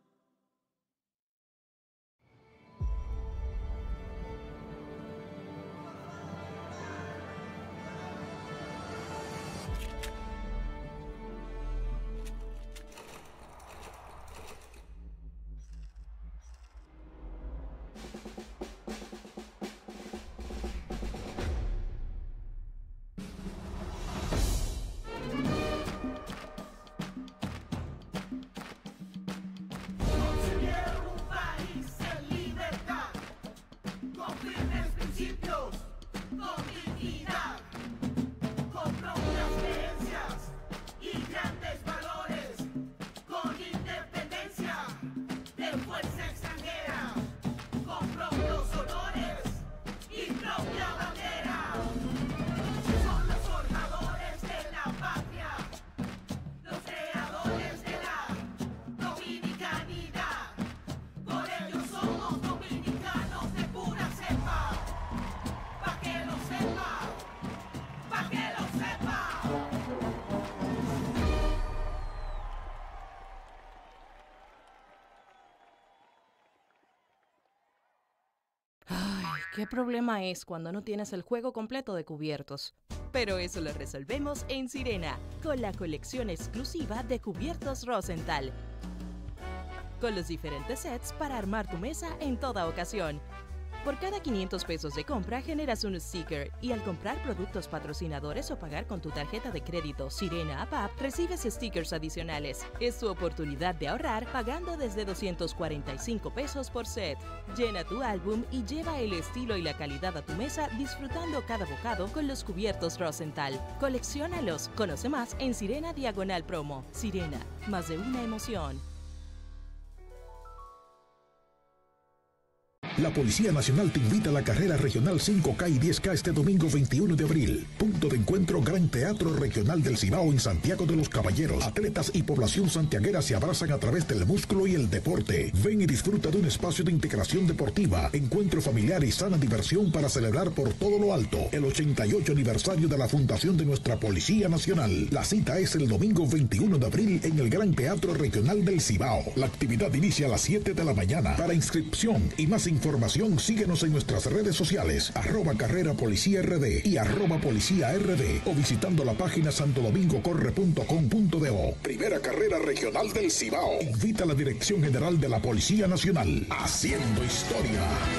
¿Qué problema es cuando no tienes el juego completo de cubiertos? Pero eso lo resolvemos en Sirena, con la colección exclusiva de cubiertos Rosenthal. Con los diferentes sets para armar tu mesa en toda ocasión. Por cada quinientos pesos de compra generas un sticker y al comprar productos patrocinadores o pagar con tu tarjeta de crédito Sirena App App, recibes stickers adicionales. Es tu oportunidad de ahorrar pagando desde doscientos cuarenta y cinco pesos por set. Llena tu álbum y lleva el estilo y la calidad a tu mesa disfrutando cada bocado con los cubiertos Rosenthal. Colecciónalos. Conoce más en Sirena Diagonal Promo. Sirena, más de una emoción. La Policía Nacional te invita a la carrera regional cinco K y diez K este domingo veintiuno de abril. Punto de encuentro Gran Teatro Regional del Cibao en Santiago de los Caballeros. Atletas y población santiaguera se abrazan a través del músculo y el deporte. Ven y disfruta de un espacio de integración deportiva, encuentro familiar y sana diversión para celebrar por todo lo alto el ochenta y ocho aniversario de la fundación de nuestra Policía Nacional. La cita es el domingo veintiuno de abril en el Gran Teatro Regional del Cibao. La actividad inicia a las siete de la mañana. Para inscripción y más información Información, síguenos en nuestras redes sociales, arroba carrera policía rd y arroba policía rd o visitando la página santo domingo corre punto com punto do. Primera carrera regional del Cibao. Invita a la Dirección General de la Policía Nacional. Haciendo historia.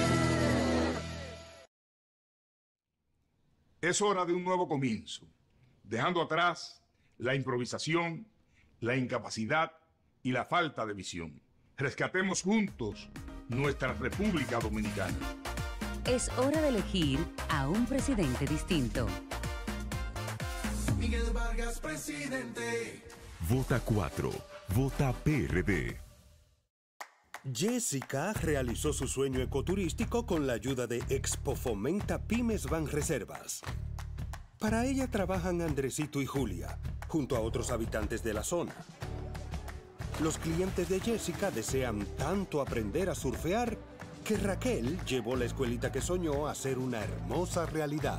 Es hora de un nuevo comienzo, dejando atrás la improvisación, la incapacidad y la falta de visión. Rescatemos juntos nuestra República Dominicana. Es hora de elegir a un presidente distinto. Miguel Vargas, presidente. Vota cuatro. Vota P R D. Jessica realizó su sueño ecoturístico con la ayuda de Expo Fomenta Pymes Banreservas. Para ella trabajan Andresito y Julia, junto a otros habitantes de la zona. Los clientes de Jessica desean tanto aprender a surfear que Raquel llevó la escuelita que soñó a ser una hermosa realidad.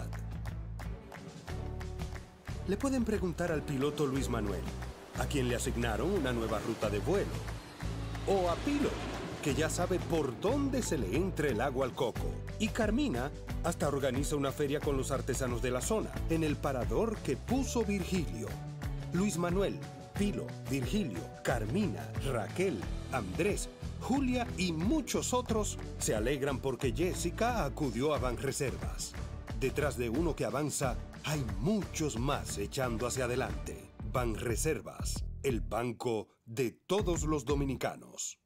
Le pueden preguntar al piloto Luis Manuel, a quien le asignaron una nueva ruta de vuelo. O a Pilo, que ya sabe por dónde se le entra el agua al coco. Y Carmina hasta organiza una feria con los artesanos de la zona, en el parador que puso Virgilio. Luis Manuel, Pilo, Virgilio, Carmina, Raquel, Andrés, Julia y muchos otros se alegran porque Jessica acudió a Banreservas. Detrás de uno que avanza, hay muchos más echando hacia adelante. Banreservas, el banco de todos los dominicanos.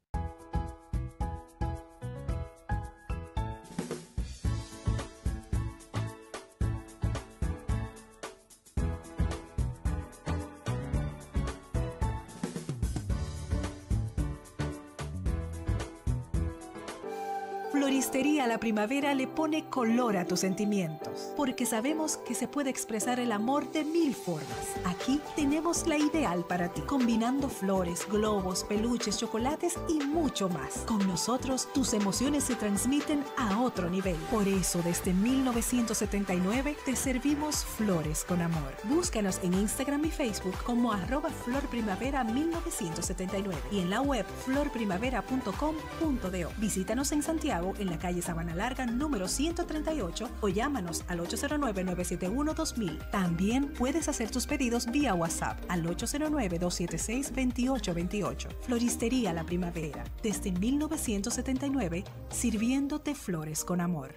Floristería La Primavera le pone color a tus sentimientos, porque sabemos que se puede expresar el amor de mil formas. Aquí tenemos la ideal para ti, combinando flores, globos, peluches, chocolates y mucho más. Con nosotros, tus emociones se transmiten a otro nivel. Por eso, desde mil novecientos setenta y nueve, te servimos flores con amor. Búscanos en Instagram y Facebook como arroba Flor Primavera mil novecientos setenta y nueve y en la web flor primavera punto com punto do. Visítanos en Santiago, en la calle Sabana Larga, número ciento treinta y ocho, o llámanos al ocho cero nueve, nueve siete uno, dos mil. También puedes hacer tus pedidos vía WhatsApp al ocho cero nueve, dos siete seis, dos ocho dos ocho. Floristería La Primavera, desde mil novecientos setenta y nueve, sirviéndote flores con amor.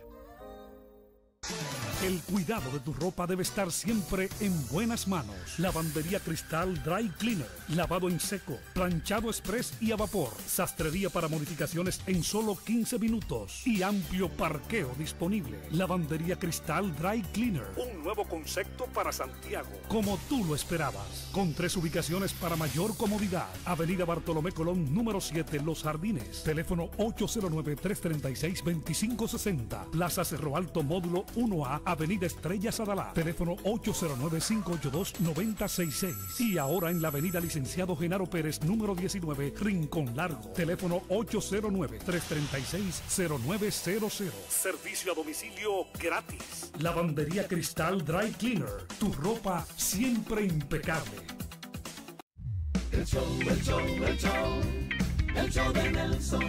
El cuidado de tu ropa debe estar siempre en buenas manos. Lavandería Cristal Dry Cleaner. Lavado en seco, planchado express y a vapor. Sastrería para modificaciones en solo quince minutos. Y amplio parqueo disponible. Lavandería Cristal Dry Cleaner. Un nuevo concepto para Santiago. Como tú lo esperabas. Con tres ubicaciones para mayor comodidad. Avenida Bartolomé Colón, número siete, Los Jardines. Teléfono ocho cero nueve, tres tres seis, dos cinco seis cero. Plaza Cerro Alto, módulo uno A, Avenida Estrella Sadalá. Teléfono ocho cero nueve, cinco ocho dos, nueve cero seis seis. Y ahora en la Avenida Licenciado Genaro Pérez, número diecinueve, Rincón Largo. Teléfono ocho cero nueve, tres tres seis, cero nueve cero cero. Servicio a domicilio gratis. Lavandería Cristal Dry Cleaner. Tu ropa siempre impecable. El show, el show, el show. El show de Nelson.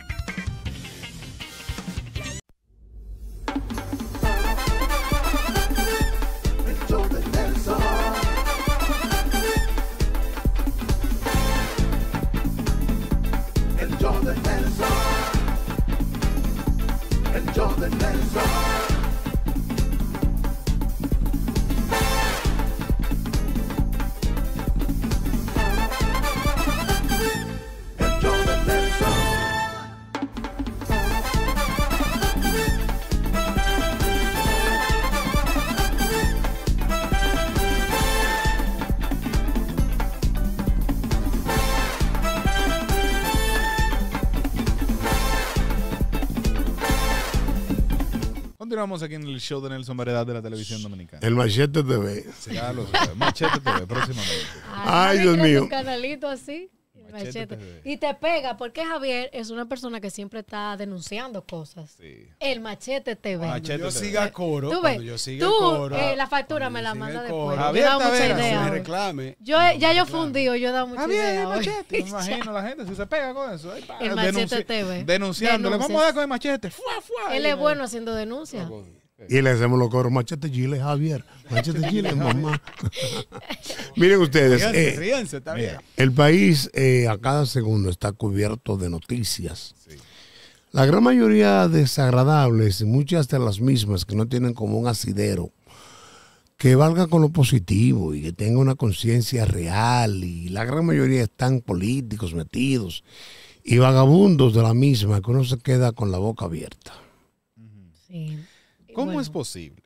Continuamos aquí en el show de Nelson Variedad de la televisión dominicana. El Machete T V. Ya lo sabe. Machete T V, próximamente. Ay, Dios mío. Un canalito así. Machete. Machete. Y te pega porque Javier es una persona que siempre está denunciando cosas. Sí. El Machete T V. Cuando yo siga coro, tú, cuando yo siga tú, coro, eh, la factura me la manda después. Javier, yo he dado mucha ver, idea. me reclame. Yo, ya yo fundido, yo he dado mucha Javier, idea. el Machete. Me imagino la gente si se pega con eso. Ahí, el Machete T V. Denunciando. Le vamos a dar con el machete. Fuá, fuá, Él es bueno haciendo denuncias. Y le hacemos los coros, Machete Chile, Javier, Machete Chile, mamá. Miren ustedes, Ríanse, eh, ríanse, está bien. el país eh, a cada segundo está cubierto de noticias. Sí. La gran mayoría desagradables y muchas de las mismas que no tienen como un asidero que valga con lo positivo y que tenga una conciencia real, y la gran mayoría están políticos metidos y vagabundos de la misma que uno se queda con la boca abierta. Sí. ¿Cómo bueno. es posible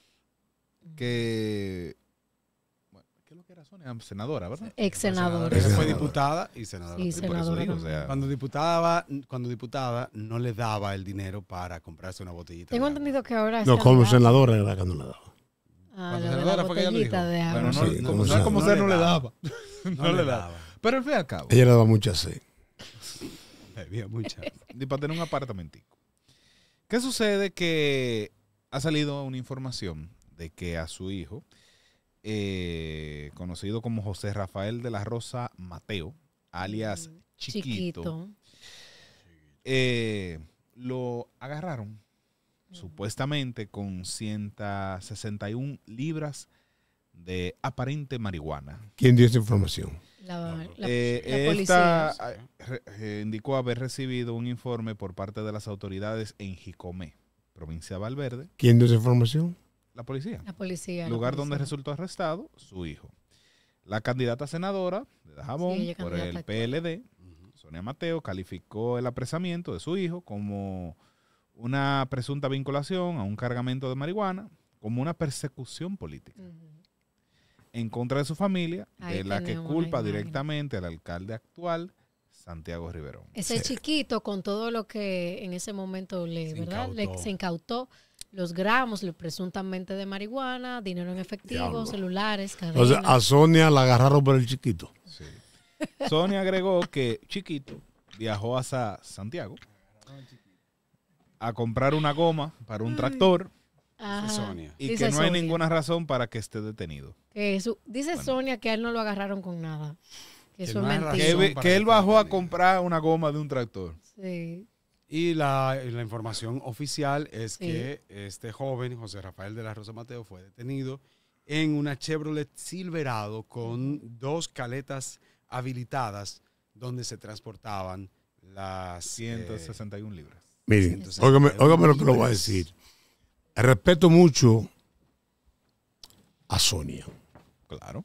que... Bueno, ¿qué es lo que era Sonia? Senadora, ¿verdad? Ex senadora. Ella fue diputada y senadora. Sí, senadora. Digo, o sea, cuando, diputada, cuando diputada no le daba el dinero para comprarse una botellita. Tengo entendido que ahora es No, como senadora era que no le daba. Ah, lo de la botellita de agua. Bueno, no, Sí, no, como no, sea, como no sea, le no le daba. daba. No, No le le daba. daba. Pero al fin y al cabo, Ella le daba mucha sed. Bebía mucha. y para tener un apartamentico. ¿Qué sucede? Que ha salido una información de que a su hijo, eh, conocido como José Rafael de la Rosa Mateo, alias Chiquito, Chiquito, eh, lo agarraron supuestamente con ciento sesenta y una libras de aparente marihuana. ¿Quién dio esa información? La, la, eh, la esta policía. re, eh, indicó haber recibido un informe por parte de las autoridades en Jicomé, provincia de Valverde. ¿Quién dio esa información? La policía. La policía. Lugar la policía. donde resultó arrestado su hijo. La candidata senadora de Dajabón Sí, por el P L D, Sonia Mateo, calificó el apresamiento de su hijo como una presunta vinculación a un cargamento de marihuana, como una persecución política uh-huh. en contra de su familia, Ahí de la que culpa directamente al alcalde actual, Santiago Riverón. Ese sí. chiquito, con todo lo que en ese momento le, se ¿verdad? Incautó. Le, se incautó, los gramos presuntamente de marihuana, dinero en efectivo, Diablo. celulares, cadenas. O sea, a Sonia la agarraron por el chiquito. Sí. Sonia agregó que Chiquito viajó hasta Santiago a comprar una goma para un tractor Sonia. y dice que no Sonia. hay ninguna razón para que esté detenido. Que su, dice bueno. Sonia que a él no lo agarraron con nada. Que, que eso no es mentira. Que, que él bajó a comprar una goma de un tractor. Sí. Y la, la información oficial es sí. que este joven, José Rafael de la Rosa Mateo, fue detenido en una Chevrolet Silverado con dos caletas habilitadas donde se transportaban las ciento sesenta y una libras. Miren, óigame, óigame lo que le voy a decir. Respeto mucho a Sonia. Claro.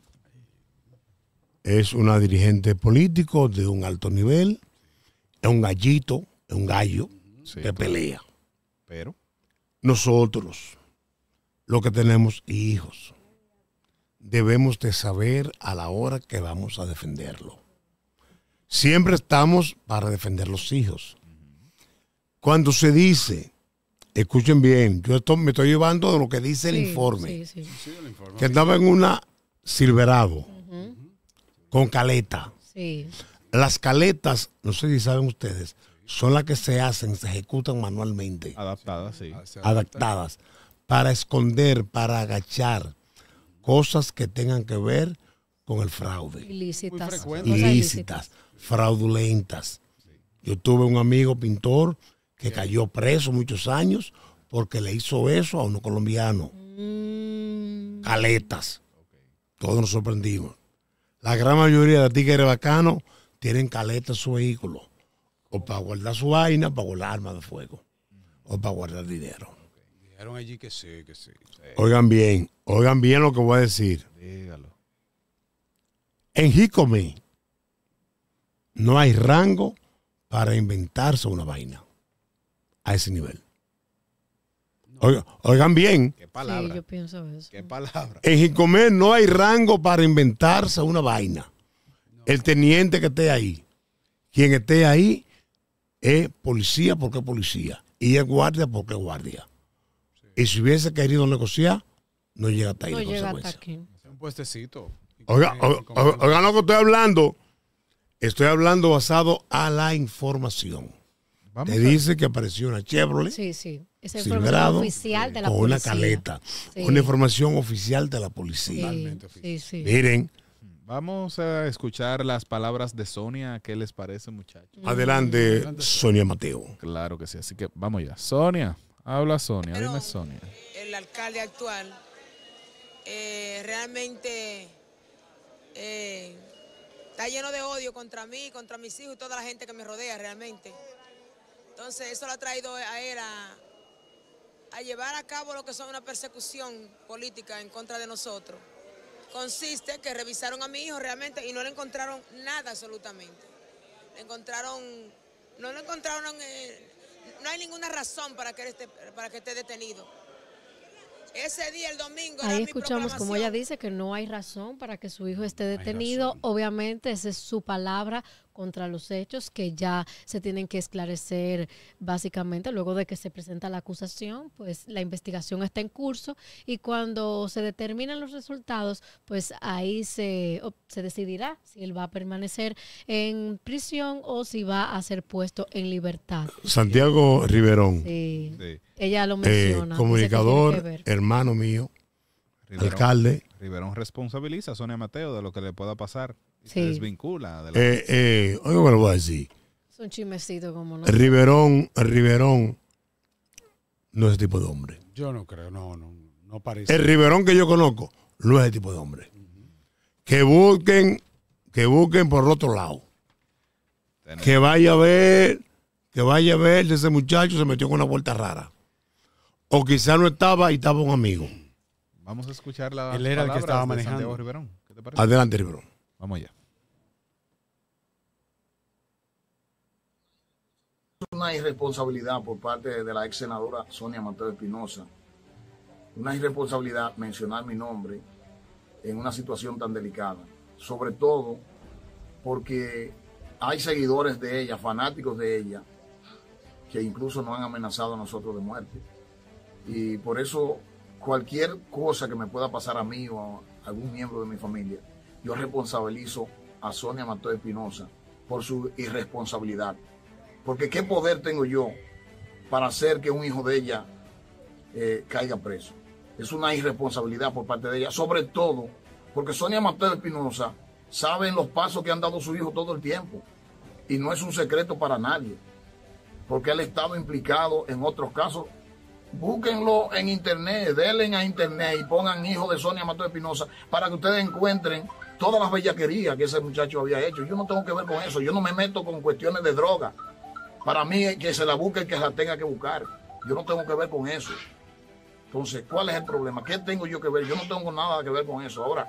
Es una dirigente político de un alto nivel, es un gallito, es un gallo sí, que pelea. Pero nosotros, los que tenemos hijos, debemos de saber a la hora que vamos a defenderlo. Siempre estamos para defender los hijos. Cuando se dice, escuchen bien, yo esto, me estoy llevando de lo que dice sí, el informe, sí, sí. Sí, el informe que estaba en una Silverado uh-huh. con caleta. Sí. Las caletas, no sé si saben ustedes, son las que se hacen, se ejecutan manualmente. Adaptadas, sí. Adaptadas para esconder, para agachar cosas que tengan que ver con el fraude. Ilícitas. Ilícitas, fraudulentas. Sí. Yo tuve un amigo pintor que cayó preso muchos años porque le hizo eso a uno colombiano. Mm. Caletas. Okay. Todos nos sorprendimos. La gran mayoría de tigres bacanos tienen caletas en su vehículo. O para guardar su vaina, para guardar armas de fuego. O para guardar dinero. Okay. Dijeron allí que sí, que sí. sí. Oigan bien, oigan bien lo que voy a decir. Dígalo. En Jicomé no hay rango para inventarse una vaina a ese nivel. No. Oigan, oigan bien. ¿Qué palabra? Sí, yo pienso eso. ¿Qué palabra? En Jicomé no hay rango para inventarse una vaina. No. El teniente que esté ahí, quien esté ahí, es policía porque es policía. Y es guardia porque es guardia. Sí. Y si hubiese querido negociar, no llega hasta ahí. No la llega consecuencia. hasta aquí. Un puestecito. Oigan, oigan, oigan lo que estoy hablando. Estoy hablando basado a la información. Vamos Te a... dice que apareció una Chevrolet. Sí, sí. Esa información oficial de la con policía. Una caleta. Sí. Una información oficial de la policía. Sí, sí, sí. Miren. Vamos a escuchar las palabras de Sonia. ¿Qué les parece, muchachos? Adelante, Adelante, Sonia Mateo. Claro que sí. Así que vamos ya. Sonia. Habla Sonia. Pero Dime, Sonia. El alcalde actual eh, realmente eh, está lleno de odio contra mí, contra mis hijos y toda la gente que me rodea realmente. Entonces eso lo ha traído a él a, a llevar a cabo lo que son una persecución política en contra de nosotros. Consiste que revisaron a mi hijo realmente y no le encontraron nada absolutamente. Le encontraron, no le encontraron, eh, no hay ninguna razón para que, esté, para que esté detenido. Ese día, el domingo, ahí escuchamos como ella dice que no hay razón para que su hijo esté detenido. Obviamente esa es su palabra contra los hechos que ya se tienen que esclarecer básicamente luego de que se presenta la acusación, pues la investigación está en curso y cuando se determinan los resultados, pues ahí se, se decidirá si él va a permanecer en prisión o si va a ser puesto en libertad. Santiago Riverón. Sí, sí. Ella lo menciona. Eh, comunicador, hermano mío, Riverón, alcalde. Riverón responsabiliza a Sonia Mateo de lo que le pueda pasar. Sí. Se desvincula. De la eh, eh, oiga, me lo voy a decir. Es un chismecito como no. El Riverón, el Riverón no es ese tipo de hombre. Yo no creo, no, no, no parece. El Riverón que yo conozco no es ese tipo de hombre. Uh-huh. Que busquen, que busquen por otro lado. Tenés. Que vaya a ver, que vaya a ver si ese muchacho se metió con una vuelta rara. O quizá no estaba y estaba un amigo. Vamos a escuchar la Él era el que estaba manejando. Santiago Riverón. ¿Qué te parece? Adelante, Riverón. Vamos allá. Una irresponsabilidad por parte de la ex senadora Sonia Mateo Espinosa. Una irresponsabilidad mencionar mi nombre en una situación tan delicada. Sobre todo porque hay seguidores de ella, fanáticos de ella, que incluso nos han amenazado a nosotros de muerte. Y por eso cualquier cosa que me pueda pasar a mí o a algún miembro de mi familia, yo responsabilizo a Sonia Mateo Espinosa por su irresponsabilidad. Porque ¿qué poder tengo yo para hacer que un hijo de ella eh, caiga preso? Es una irresponsabilidad por parte de ella, sobre todo porque Sonia Mateo Espinosa sabe los pasos que han dado su hijo todo el tiempo. Y no es un secreto para nadie, porque él ha estado implicado en otros casos. Búsquenlo en internet, denle a internet y pongan hijo de Sonia Mateo Espinosa para que ustedes encuentren todas las bellaquerías que ese muchacho había hecho. Yo no tengo que ver con eso, yo no me meto con cuestiones de droga. Para mí, que se la busque el que la tenga que buscar. Yo no tengo que ver con eso. Entonces, ¿cuál es el problema? ¿Qué tengo yo que ver? Yo no tengo nada que ver con eso. Ahora,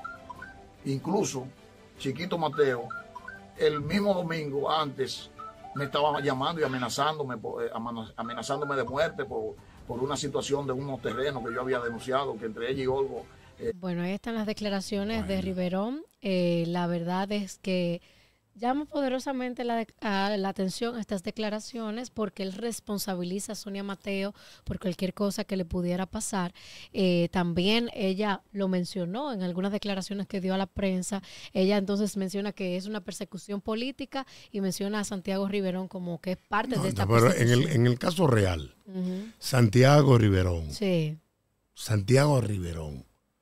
incluso, Chiquito Mateo, el mismo domingo antes, me estaba llamando y amenazándome, amenazándome de muerte por, por una situación de unos terrenos que yo había denunciado, que entre ella y Olgo. Eh. Bueno, ahí están las declaraciones bueno. de Riverón. Eh, la verdad es que llama poderosamente la, a la atención estas declaraciones porque él responsabiliza a Sonia Mateo por cualquier cosa que le pudiera pasar. Eh, también ella lo mencionó en algunas declaraciones que dio a la prensa. Ella entonces menciona que es una persecución política y menciona a Santiago Riverón como que es parte no, de esta no, pero persecución. en el, en el caso real, uh-huh. Santiago Riverón. Sí. Santiago Riverón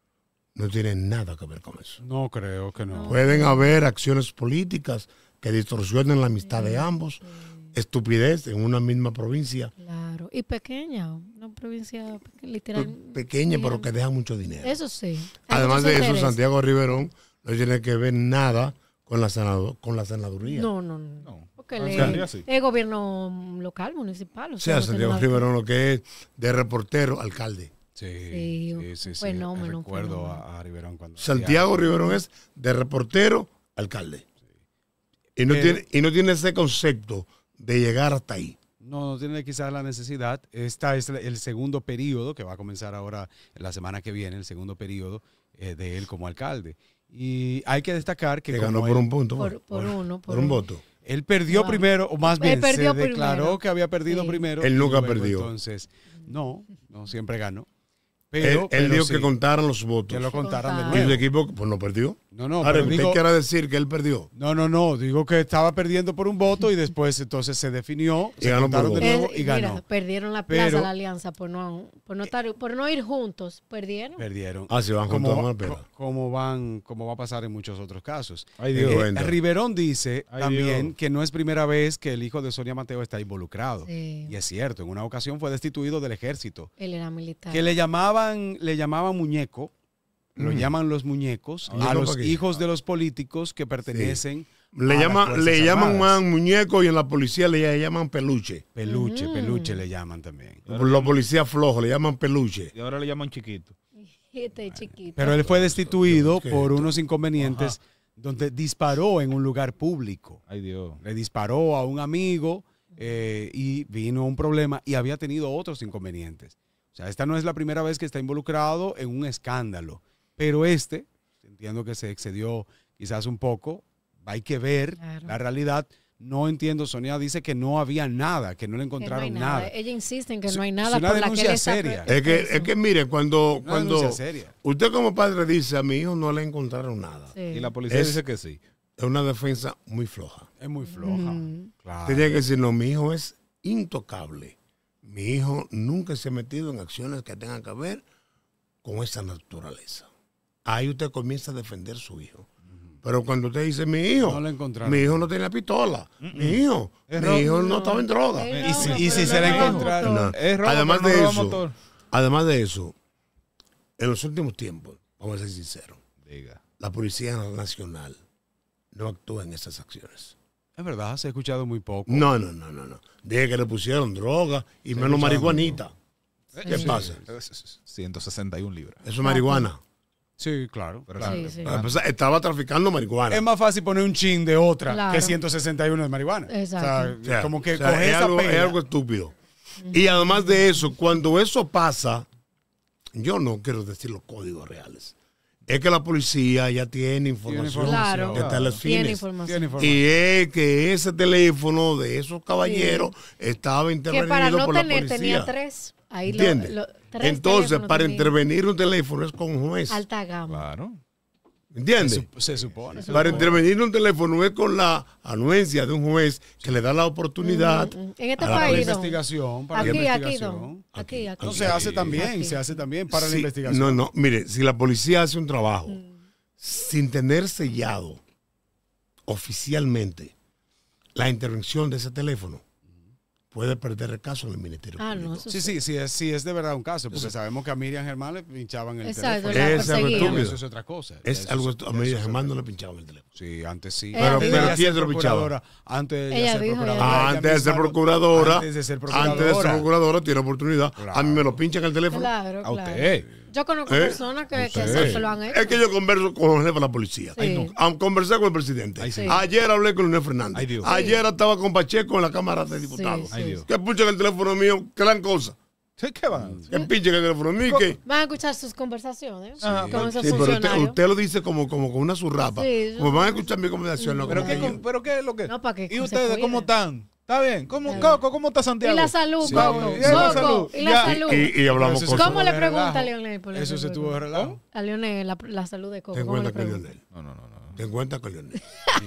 no tiene nada que ver con eso. No creo que no. Pueden haber acciones políticas que distorsionen la amistad sí, de ambos. Sí. Estupidez en una misma provincia. Claro. Y pequeña, una provincia literal. Pe- pequeña, pero que deja mucho dinero. Eso sí. Además de eso, Santiago Riverón no tiene que ver nada con la, senado, con la senaduría. No, no, no. no. Porque no, el, es sí. gobierno local, municipal. O sea, sea no Santiago Riverón lo que es de reportero, alcalde. Sí, sí, sí, sí, sí. Fenómeno, recuerdo fenómeno. A, a Riverón cuando Santiago Riverón es de reportero, alcalde. Sí. Y, no Pero, tiene, y no tiene ese concepto de llegar hasta ahí. No, no tiene quizás la necesidad. Este es el segundo periodo que va a comenzar ahora la semana que viene, el segundo periodo eh, de él como alcalde. Y hay que destacar que... que ganó por él, un punto. Por, por, por uno. Por, por un voto. Él perdió wow. primero, o más bien, se declaró primero. que había perdido sí. primero. Él nunca luego, perdió. Entonces, no, no siempre ganó. Pero, él, él pero dijo sí, que contaran los votos. Que lo contaran de Y nuevo. el equipo, pues no perdió. No, no, Ahora, pero ¿usted digo, quiere decir que él perdió? No, no, no. Digo que estaba perdiendo por un voto y después entonces se definió. Y se ganó por de nuevo eh, y ganó. Mira, perdieron la plaza, pero, la alianza, por no, por, no estar, por no ir juntos. Perdieron. Perdieron. Ah, si van juntos, van a perder. Como van, como va a pasar en muchos otros casos. Ay, Dios, eh, Riverón dice Ay, también Dios. que no es primera vez que el hijo de Sonia Mateo está involucrado. Sí. Y es cierto, en una ocasión fue destituido del ejército. Él era militar. Que le llamaban, le llamaban muñeco. Lo mm. llaman los muñecos ah, a los hijos de los políticos que pertenecen. Sí. Le, a llama, las le llaman más muñeco y en la policía le llaman peluche. Peluche, Mm. peluche le llaman también. Los policías flojos le llaman peluche. Y ahora le llaman chiquito. Este chiquito. Pero él fue destituido por unos inconvenientes Ajá. donde disparó en un lugar público. Ay, Dios. Le disparó a un amigo eh, y vino un problema y había tenido otros inconvenientes. O sea, esta no es la primera vez que está involucrado en un escándalo. Pero este, entiendo que se excedió quizás un poco, hay que ver claro. la realidad. No entiendo, Sonia dice que no había nada, que no le encontraron no nada. nada. Ella insiste en que no hay es, nada es una por la denuncia que seria. Es que, es que mire, cuando, una cuando seria. usted como padre dice a mi hijo no le encontraron nada. Sí. Y la policía es, dice que sí. Es una defensa muy floja. Es muy floja. Mm. Claro. Tiene que decir, no, mi hijo es intocable. Mi hijo nunca se ha metido en acciones que tengan que ver con esa naturaleza. Ahí usted comienza a defender a su hijo. Uh-huh. Pero cuando usted dice mi hijo, No lo encontraron. mi hijo no tenía pistola, Mm-mm. mi hijo, Es mi robo. hijo no estaba en droga. Es Y si, robo, y si pero se la no roba encontraron. motor. Es robo, además pero no de roba eso, motor. además de eso, en los últimos tiempos, vamos a ser sinceros, Diga. la Policía Nacional no actúa en esas acciones. Es verdad, se ha escuchado muy poco. No, no, no, no, no. Dije que le pusieron droga y Se menos escuchaba marihuanita. ¿Qué Sí. pasa? ciento sesenta y una libras. Eso es marihuana. Sí, claro. Pero claro. sí, sí. Ah, pues, estaba traficando marihuana. Es más fácil poner un chin de otra Claro. que ciento sesenta y uno de marihuana. Exacto. O sea, como que O sea, coge es, esa algo, es pena. algo estúpido. Y además de eso, cuando eso pasa, yo no quiero decir los códigos reales. Es que la policía ya tiene información Claro. de tales Tiene fines. información. Tiene información. Y es que ese teléfono de esos caballeros estaba Que intervenido para no por la tener policía. tenía tres. Ahí lo- ¿Entiendes? lo- tres Entonces, teléfonos para tenía. intervenir un teléfono es con un juez. Alta gama. Claro. ¿Entiendes? Se, sup- se supone. se Para supone. intervenir un teléfono es con la anuencia de un juez que le da la oportunidad Mm, mm. En este a la Para la país, don. investigación. Para Aquí, la aquí, investigación. don. Aquí, aquí. No, se hace también, Aquí. se hace también para la Sí, investigación. No, no, mire, si la policía hace un trabajo Mm. sin tener sellado oficialmente la intervención de ese teléfono, puede perder el caso en el Ministerio Ah, Público. no, eso Sí, sí, sí es, sí es de verdad un caso, porque sabemos que a Miriam Germán le pinchaban el Exacto, teléfono. la Es algo perseguían. estúpido. Eso es otra cosa. Es Eso algo es- estu- a mí eso es Germán otra no le pinchaban el teléfono. Sí, antes sí. Pero- Antes de pero ella ¿quién ser se lo pinchaba? procuradora, Antes de ella Ella ser dijo, procuradora. ella ella Antes de ser misma- procuradora, Antes de ser antes de ser procuradora. procuradora, tiene oportunidad. A mí me lo pinchan el teléfono. Claro, A claro. usted. Yo conozco ¿Eh? personas que, que Sí. se lo han hecho. Es que yo converso con el jefe de la policía. Sí. Ay, no. Ah, Conversé con el presidente. Ay, sí. Ayer hablé con Leonel Fernández. Ay, Dios. Ayer estaba con Pacheco en la Cámara de Diputados. Ay, Dios. Que punchan el teléfono mío, que dan cosas. Sí, ¿qué van? Que pinchen el teléfono mío. Que... Van a escuchar sus conversaciones Ajá. con esos Sí, pero usted, funcionarios. usted lo dice como, como con una zurrapa. Sí, como van a escuchar mi conversación. no ¿Pero como qué, que yo- ¿Pero qué es lo que? No, para que ¿Y se ustedes cuiden. cómo están? ¿Está bien? ¿Cómo, Sí. Coco, ¿cómo está Santiago? Y la salud, Sí. Coco. ¿Y la Coco, salud? y la Ya. salud. Y, y hablamos Eso se cosas. ¿Cómo tuvo le de pregunta relajo. a Leonel? por Eso se ejemplo? tuvo de relajo. A Leonel, la, la salud de Coco. Ten ¿Cómo le cuenta con pregunta? Leonel. No, no, no. no. Ten cuenta con Leonel.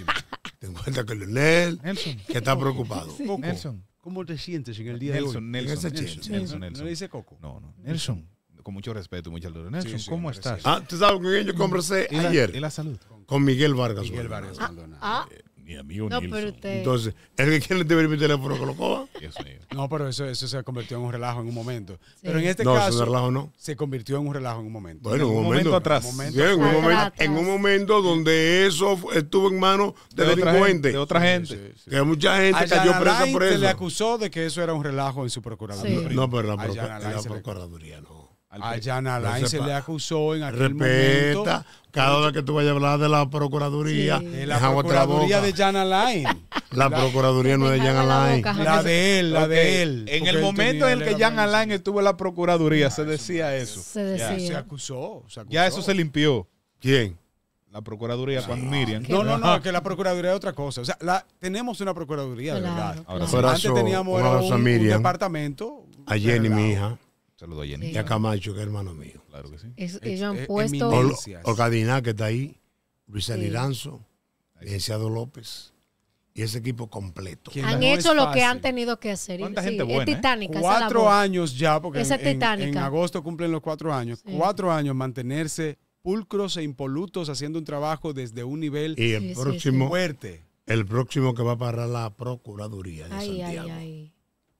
Ten cuenta con Leonel, Nelson. que está preocupado. Coco, Nelson. ¿cómo te sientes en el día de Nelson, hoy? Nelson, ese Nelson, chiste. Nelson, ¿No Nelson. le dice Coco? No, no. Nelson, con mucho respeto y mucha altura. Nelson, Sí, sí, ¿cómo hombre, estás? sí. Ah, ¿tú sabes con quién yo conversé ¿Y la, ayer? ¿Y la salud? Con Miguel Vargas. Miguel Bueno. Vargas Maldonado. Ah, Mi amigo no, Nelson. pero usted. Entonces, el que quiere deber mi teléfono que lo coja. Dios mío. No, pero eso, eso se convirtió en un relajo en un momento. Pero en este No, eso caso, de relajo no. se convirtió en un relajo en un momento. Bueno, En un un momento, momento atrás. Un momento Sí, en, un atrás. momento, Atrás. en un momento donde eso fu- estuvo en manos de, De otra gente, delincuentes. de otra gente. Sí, sí. Que mucha gente A cayó Yana presa Alain por se eso. le acusó de que eso era un relajo en su procuraduría. Sí. No, pero la, A procu- Yana Alain la se le- procuraduría no. A Yana Alain No se sepa. le acusó en aquel Respeta, momento. cada vez que tú vayas a hablar de la procuraduría, Sí. De la déjame la procuraduría boca. de Yana Alain. La procuraduría no es de Jan Déjame la Alain. boca. La de él, la Ok. de él. En Porque el él momento tenía en el que Jan Alain estuvo en la procuraduría, se decía eso. Se Ya, se decía. acusó, se acusó. Ya eso se limpió. ¿Quién? La procuraduría cuando Miriam. No, no, no, que la procuraduría es otra cosa. O sea, la, tenemos una procuraduría, de Claro, verdad. Ahora Un sí. abrazo- Antes teníamos un era abrazo un, a un Miriam, departamento. a Jenny, de mi relajo. hija, Saludo a Jenny. Sí. y a Camacho, que es hermano mío. Claro que sí. Es- Es- ellos han es puesto. eminente. Ol- Gracias. Olga Diná, que está ahí, Luisa Sí. Liranzo, licenciado López, y ese equipo completo. ¿Quién Han no es hecho lo que fácil? han tenido que hacer. Y ¿Cuánta sí, gente es buena, eh? titánica. esa Cuatro labor. años ya, porque Esa en, es en- titánica. en agosto cumplen los cuatro años. Sí. Cuatro años mantenerse pulcros e impolutos haciendo un trabajo desde un nivel Y el Sí, sí, próximo, fuerte. el próximo que va a parar la Procuraduría de Ay, ay, Santiago. ay.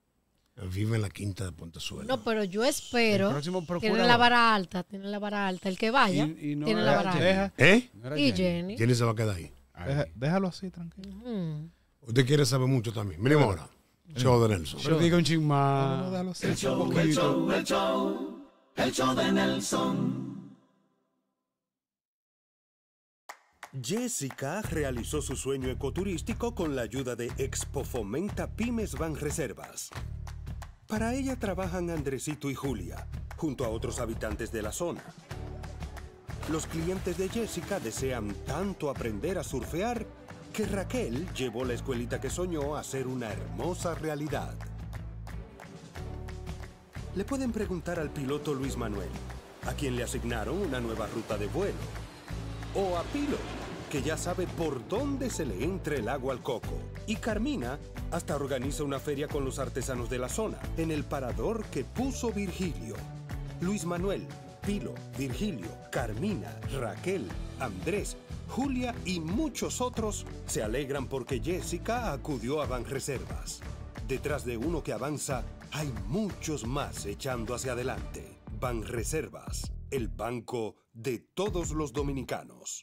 Vive en la quinta de Pontezuela. No, pero yo espero. El próximo Tiene procurador. la vara alta, tiene la vara alta. El que vaya, Y- y no tiene era la vara Jenny. alta. Deja, ¿Eh? No era Y Jenny. Jenny. Jenny se va a quedar ahí. Ay. deja- déjalo así, tranquilo. Ujú. Usted quiere saber mucho también. Miren ahora. Show de Nelson. Pero diga un ching No, más. no, déjalo así. El show, el show, el show, el show de Nelson. Jessica realizó su sueño ecoturístico con la ayuda de Expo Fomenta Pymes Banreservas. Para ella trabajan Andresito y Julia, junto a otros habitantes de la zona. Los clientes de Jessica desean tanto aprender a surfear que Raquel llevó la escuelita que soñó a ser una hermosa realidad. Le pueden preguntar al piloto Luis Manuel, a quien le asignaron una nueva ruta de vuelo. O a Pilo, que ya sabe por dónde se le entra el agua al coco. Y Carmina hasta organiza una feria con los artesanos de la zona, en el parador que puso Virgilio. Luis Manuel, Pilo, Virgilio, Carmina, Raquel Andrés, Julia y muchos otros se alegran porque Jessica acudió a Banreservas. Detrás de uno que avanza, hay muchos más echando hacia adelante. Banreservas, el banco de todos los dominicanos.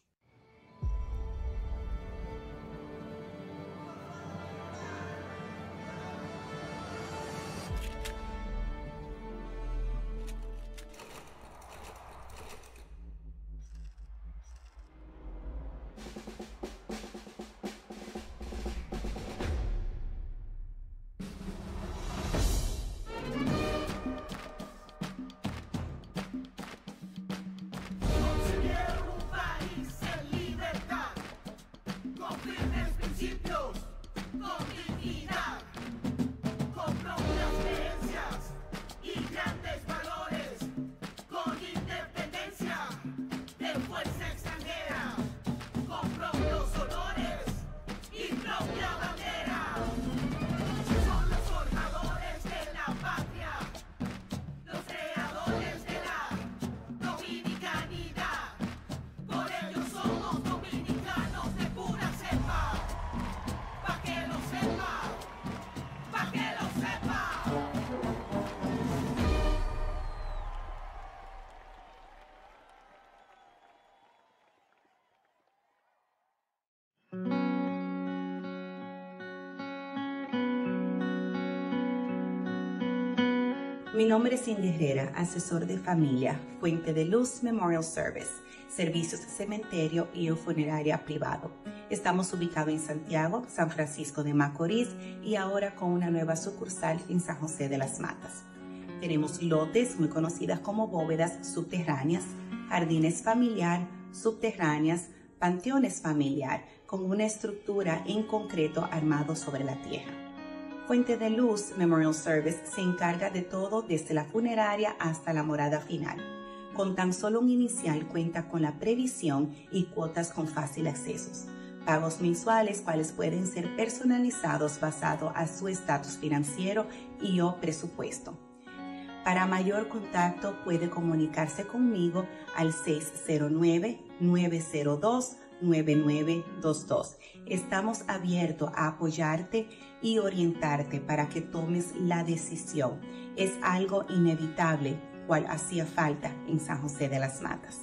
Mi nombre es Cindy Herrera, asesor de familia, Fuente de Luz Memorial Service, servicios de cementerio y o funeraria privado. Estamos ubicados en Santiago, San Francisco de Macorís y ahora con una nueva sucursal en San José de las Matas. Tenemos lotes muy conocidas como bóvedas subterráneas, jardines familiar, subterráneas, panteones familiar, con una estructura en concreto armado sobre la tierra. Fuente de Luz Memorial Service se encarga de todo desde la funeraria hasta la morada final. Con tan solo un inicial cuenta con la previsión y cuotas con fácil acceso. Pagos mensuales cuales pueden ser personalizados basado a su estatus financiero y o presupuesto. Para mayor contacto puede comunicarse conmigo al seis cero nueve, nueve cero dos, nueve nueve dos dos. Estamos abiertos a apoyarte y orientarte para que tomes la decisión. Es algo inevitable, cual hacía falta en San José de las Matas.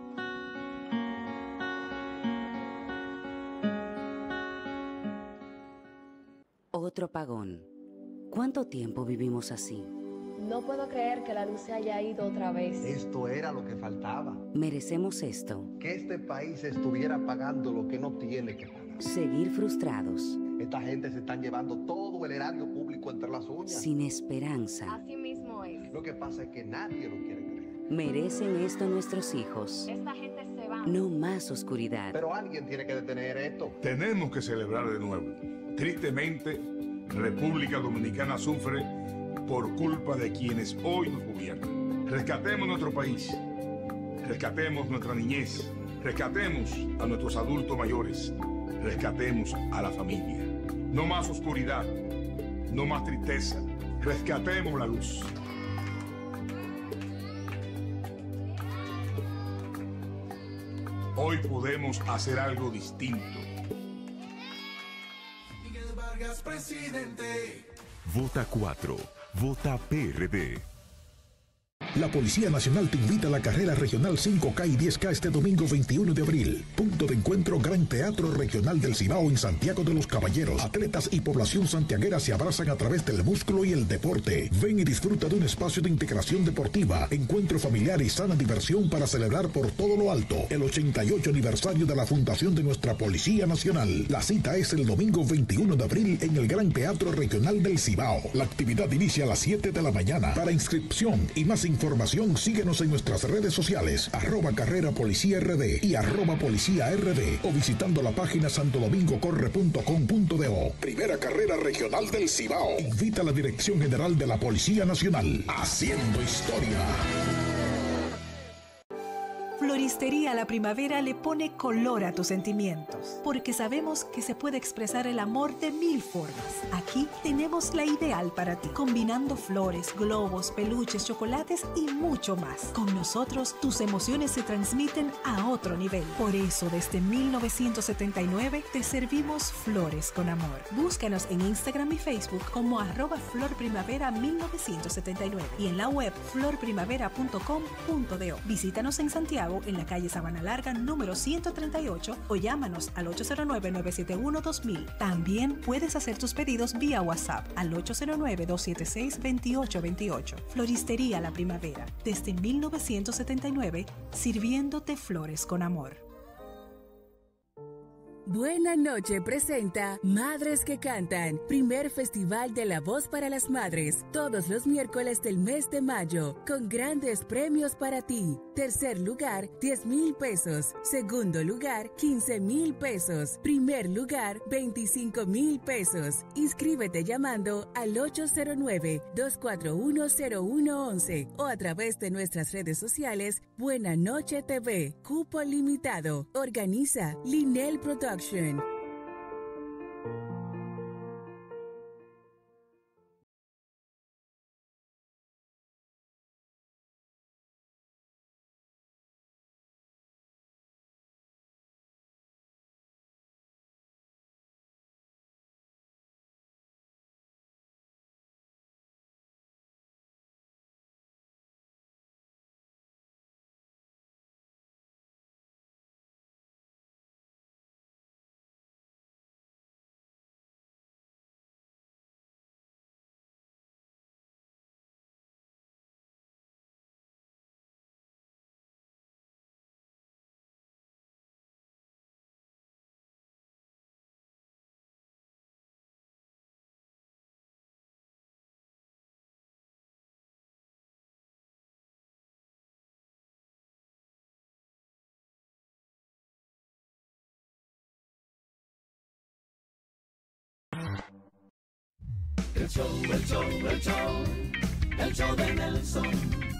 Otro apagón. ¿Cuánto tiempo vivimos así? No puedo creer que la luz se haya ido otra vez. Esto era lo que faltaba. Merecemos esto. Que este país estuviera pagando lo que no tiene que pagar. Seguir frustrados. Esta gente se están llevando todo el erario público entre las uñas. Sin esperanza. Así mismo es. Lo que pasa es que nadie lo quiere creer. ¿Merecen esto nuestros hijos? Esta gente se va. No más oscuridad. Pero alguien tiene que detener esto. Tenemos que celebrar de nuevo. Tristemente, República Dominicana sufre por culpa de quienes hoy nos gobiernan. Rescatemos nuestro país. Rescatemos nuestra niñez. Rescatemos a nuestros adultos mayores. Rescatemos a la familia. No más oscuridad. No más tristeza. Rescatemos la luz. Hoy podemos hacer algo distinto. Miguel Vargas, presidente. Vota cuatro. Vota P R D. La Policía Nacional te invita a la carrera regional cinco K y diez K este domingo veintiuno de abril. Punto de encuentro Gran Teatro Regional del Cibao en Santiago de los Caballeros. Atletas y población santiaguera se abrazan a través del músculo y el deporte. Ven y disfruta de un espacio de integración deportiva, encuentro familiar y sana diversión para celebrar por todo lo alto el ochenta y ocho aniversario de la fundación de nuestra Policía Nacional. La cita es el domingo veintiuno de abril en el Gran Teatro Regional del Cibao. La actividad inicia a las siete de la mañana. Para inscripción y más información, síguenos en nuestras redes sociales, arroba carrera policía rd y arroba policía rd, o visitando la página santo domingo corre punto com punto do. Primera carrera regional del Cibao. Invita a la Dirección General de la Policía Nacional. Haciendo historia. Floristería La Primavera le pone color a tus sentimientos, porque sabemos que se puede expresar el amor de mil formas. Aquí tenemos la ideal para ti, combinando flores, globos, peluches, chocolates y mucho más. Con nosotros, tus emociones se transmiten a otro nivel. Por eso, desde mil novecientos setenta y nueve, te servimos flores con amor. Búscanos en Instagram y Facebook como arroba Flor Primavera mil novecientos setenta y nueve y en la web flor primavera punto com punto do. Visítanos en Santiago, en la calle Sabana Larga, número ciento treinta y ocho, o llámanos al ocho cero nueve, nueve siete uno, dos mil. También puedes hacer tus pedidos vía WhatsApp al ocho cero nueve, dos siete seis, dos ocho dos ocho. Floristería La Primavera, desde mil novecientos setenta y nueve, sirviéndote flores con amor. Buena Noche presenta Madres que Cantan, primer festival de la voz para las madres, todos los miércoles del mes de mayo, con grandes premios para ti. Tercer lugar, diez mil pesos. Segundo lugar, quince mil pesos. Primer lugar, veinticinco mil pesos. Inscríbete llamando al ocho cero nueve, dos cuatro uno, cero uno once o a través de nuestras redes sociales Buena Noche T V. Cupo limitado. Organiza Linel Production. El show, el show, el show, el show de Nelson.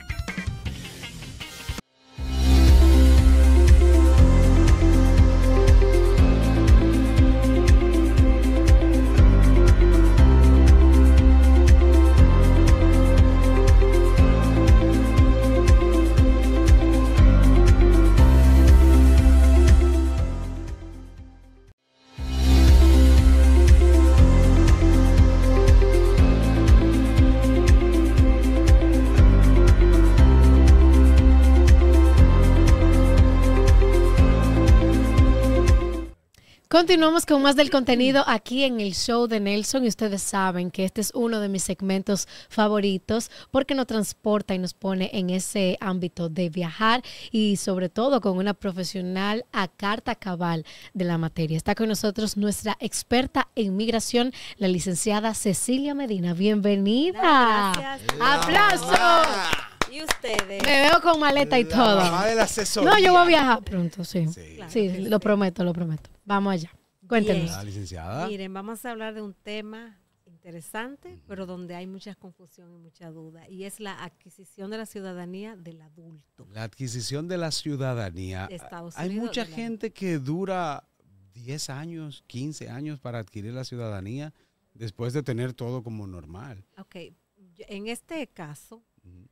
Continuamos con más del contenido aquí en el show de Nelson y ustedes saben que este es uno de mis segmentos favoritos porque nos transporta y nos pone en ese ámbito de viajar y sobre todo con una profesional a carta cabal de la materia. Está con nosotros nuestra experta en migración, la licenciada Cecilia Medina. Bienvenida. Gracias. ¡Aplausos! ¿Y ustedes? Me veo con maleta y La todo. mamá de la asesoría. No, yo voy a viajar pronto, sí. Sí, Claro sí que lo prometo, lo prometo. Vamos allá. Cuéntenos. Bien. licenciada. Miren, vamos a hablar de un tema interesante, pero donde hay mucha confusión y mucha duda, y es la adquisición de la ciudadanía del adulto. La adquisición de la ciudadanía. De Estados Hay Unidos, mucha de la- gente que dura diez años, quince años para adquirir la ciudadanía después de tener todo como normal. Ok, yo- en este caso,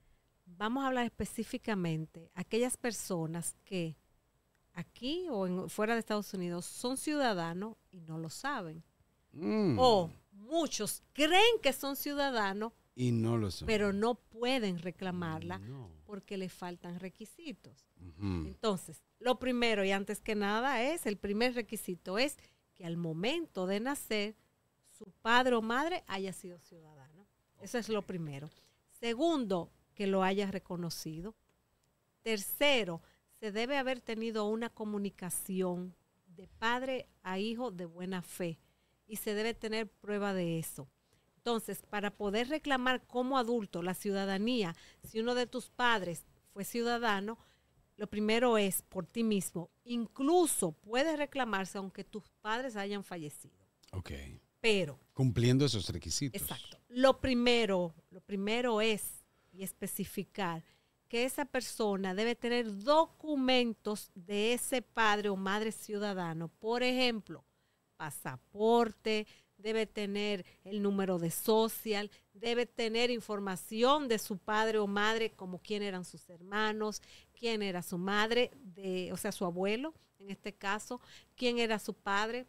vamos a hablar específicamente aquellas personas que aquí o en- fuera de Estados Unidos son ciudadanos y no lo saben. Mm. O muchos creen que son ciudadanos, Y no lo son. pero no pueden reclamarla porque le faltan requisitos. Ujú. Entonces, lo primero y antes que nada es, el primer requisito es que al momento de nacer, su padre o madre haya sido ciudadano. Eso es lo primero. Segundo, que lo haya reconocido. Tercero, se debe haber tenido una comunicación de padre a hijo de buena fe y se debe tener prueba de eso. Entonces, para poder reclamar como adulto la ciudadanía, si uno de tus padres fue ciudadano, lo primero es por ti mismo. Incluso puedes reclamarse aunque tus padres hayan fallecido. Ok. Pero, Cumpliendo esos requisitos. exacto, lo primero, lo primero es y especificar que esa persona debe tener documentos de ese padre o madre ciudadano. Por ejemplo, pasaporte, debe tener el número de social, debe tener información de su padre o madre, como quién eran sus hermanos, quién era su madre, de, o sea, su abuelo, en este caso, quién era su padre.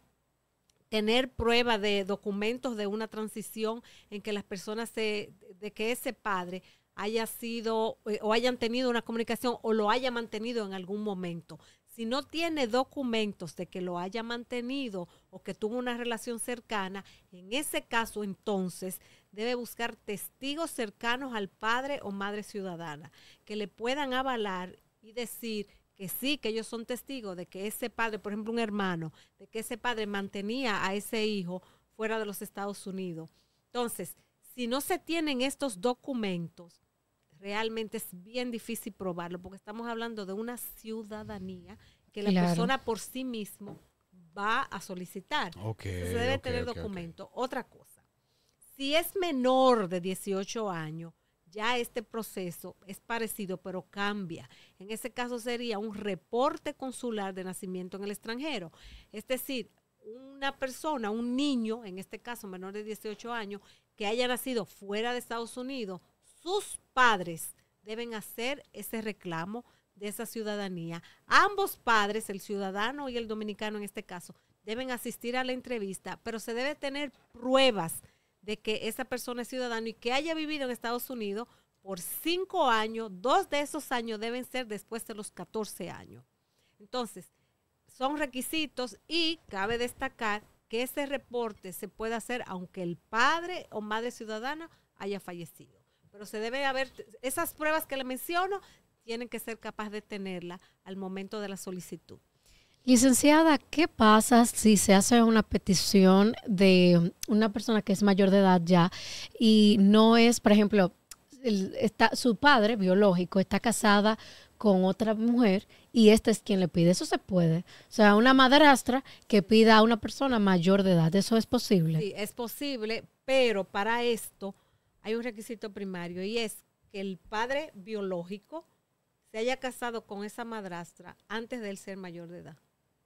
Tener prueba de documentos de una transición en que las personas, se, de que ese padre haya sido eh, o hayan tenido una comunicación o lo haya mantenido en algún momento. Si no tiene documentos de que lo haya mantenido o que tuvo una relación cercana, en ese caso entonces debe buscar testigos cercanos al padre o madre ciudadana que le puedan avalar y decir que sí, que ellos son testigos de que ese padre, por ejemplo un hermano, de que ese padre mantenía a ese hijo fuera de los Estados Unidos. Entonces, si no se tienen estos documentos, realmente es bien difícil probarlo, porque estamos hablando de una ciudadanía que la Claro. persona por sí mismo va a solicitar. Okay, Entonces debe okay, tener okay, documento. Okay. Otra cosa, si es menor de dieciocho años, ya este proceso es parecido, pero cambia. En ese caso sería un reporte consular de nacimiento en el extranjero. Es decir, una persona, un niño, en este caso menor de dieciocho años, que haya nacido fuera de Estados Unidos, sus padres deben hacer ese reclamo de esa ciudadanía. Ambos padres, el ciudadano y el dominicano en este caso, deben asistir a la entrevista, pero se debe tener pruebas de que esa persona es ciudadano y que haya vivido en Estados Unidos por cinco años. Dos de esos años deben ser después de los catorce años. Entonces, son requisitos y cabe destacar que ese reporte se puede hacer aunque el padre o madre ciudadana haya fallecido. Pero se debe haber, esas pruebas que le menciono, tienen que ser capaz de tenerla al momento de la solicitud. Licenciada, ¿qué pasa si se hace una petición de una persona que es mayor de edad ya y no es, por ejemplo, el, está, su padre biológico está casada con otra mujer y este es quien le pide? Eso se puede. O sea, una madrastra que pida a una persona mayor de edad, ¿eso es posible? Sí, es posible, pero para esto hay un requisito primario y es que el padre biológico se haya casado con esa madrastra antes de él ser mayor de edad.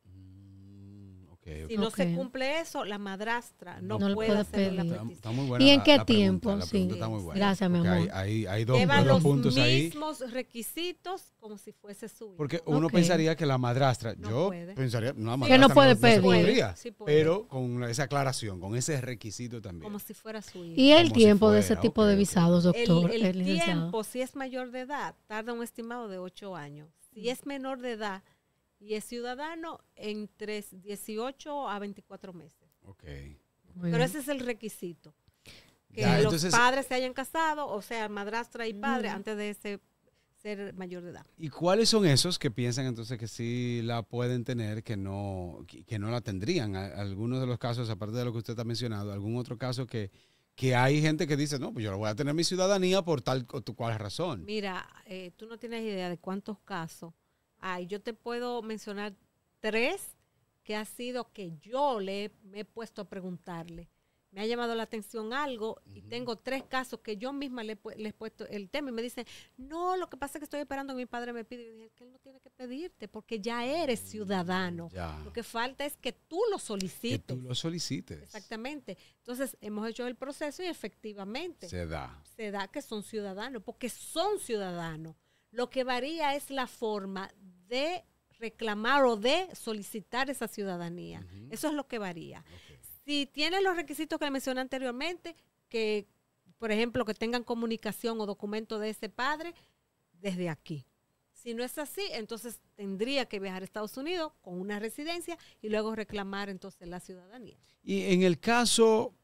Okay, si okay. no Okay. se cumple eso, la madrastra no, No le puede puede hacer la pedir. petición. Está muy buena ¿Y en la- qué la tiempo? pregunta, la Sí. pregunta está muy buena. Gracias, mi Porque amor. Hay, hay, hay dos, Lleva dos los puntos ahí. mismos requisitos como si fuese su hijo. Porque uno Ok. pensaría que la madrastra, No yo puede. pensaría, no, la Que madrastra no puede se pedir. podría, Sí puede. pero con esa aclaración, con ese requisito también. Como si fuera su hijo. ¿Y el Como si tiempo de ese fuera, tipo ok, de ok. visados, doctor? El, el licenciado? tiempo, si es mayor de edad, tarda un estimado de ocho años. Si es menor de edad y es ciudadano, entre dieciocho a veinticuatro meses. Okay. Muy Pero bien. ese es el requisito. Que Ya, los entonces- padres se hayan casado, o sea, madrastra y padre, Ujú. antes de ese, ser mayor de edad. ¿Y cuáles son esos que piensan entonces que sí la pueden tener, que no, que, que no la tendrían? A- Algunos de los casos, aparte de lo que usted ha mencionado, algún otro caso que, que hay gente que dice, no, pues yo no voy a tener mi ciudadanía por tal o tu- cual razón. Mira, eh, tú no tienes idea de cuántos casos hay. Yo te puedo mencionar tres que ha sido que yo le me he puesto a preguntarle. Me ha llamado la atención algo y tengo tres casos que yo misma le, he pu- le he puesto el tema y me dicen, no, lo que pasa es que estoy esperando que mi padre me pida. Y yo dije, que él no tiene que pedirte porque ya eres ciudadano. Ya. Lo que falta es que tú lo Que solicites. tú lo solicites. Exactamente. Entonces, hemos hecho el proceso y efectivamente Se da. se da que son ciudadanos, porque son ciudadanos. Lo que varía es la forma de reclamar o de solicitar esa ciudadanía. Ujú. Eso es lo que varía. Si tienen los requisitos que le mencioné anteriormente, que, por ejemplo, que tengan comunicación o documento de ese padre, desde aquí. Si no es así, entonces tendría que viajar a Estados Unidos con una residencia y luego reclamar entonces la ciudadanía. Y en el caso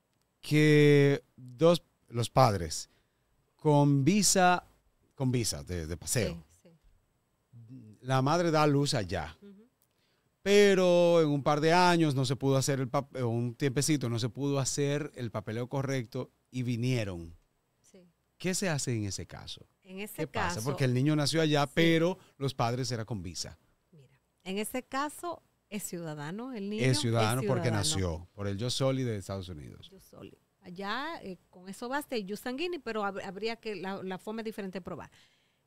que dos, los padres con visa, con visa de, de paseo, Sí, sí. la madre da a luz allá, Ujú. pero en un par de años no se pudo hacer el papel, un tiempecito no se pudo hacer el papeleo correcto y vinieron. Sí. ¿Qué se hace en ese caso? En ese ¿Qué pasa? caso, Porque el niño nació allá, sí. pero los padres eran con visa. Mira, en ese caso es ciudadano el niño. Es ciudadano porque ciudadano. nació por el Yo Soli de Estados Unidos. Jus soli. Allá eh, con eso basta y jus sanguini, pero hab- habría que, la, la forma es diferente de probar.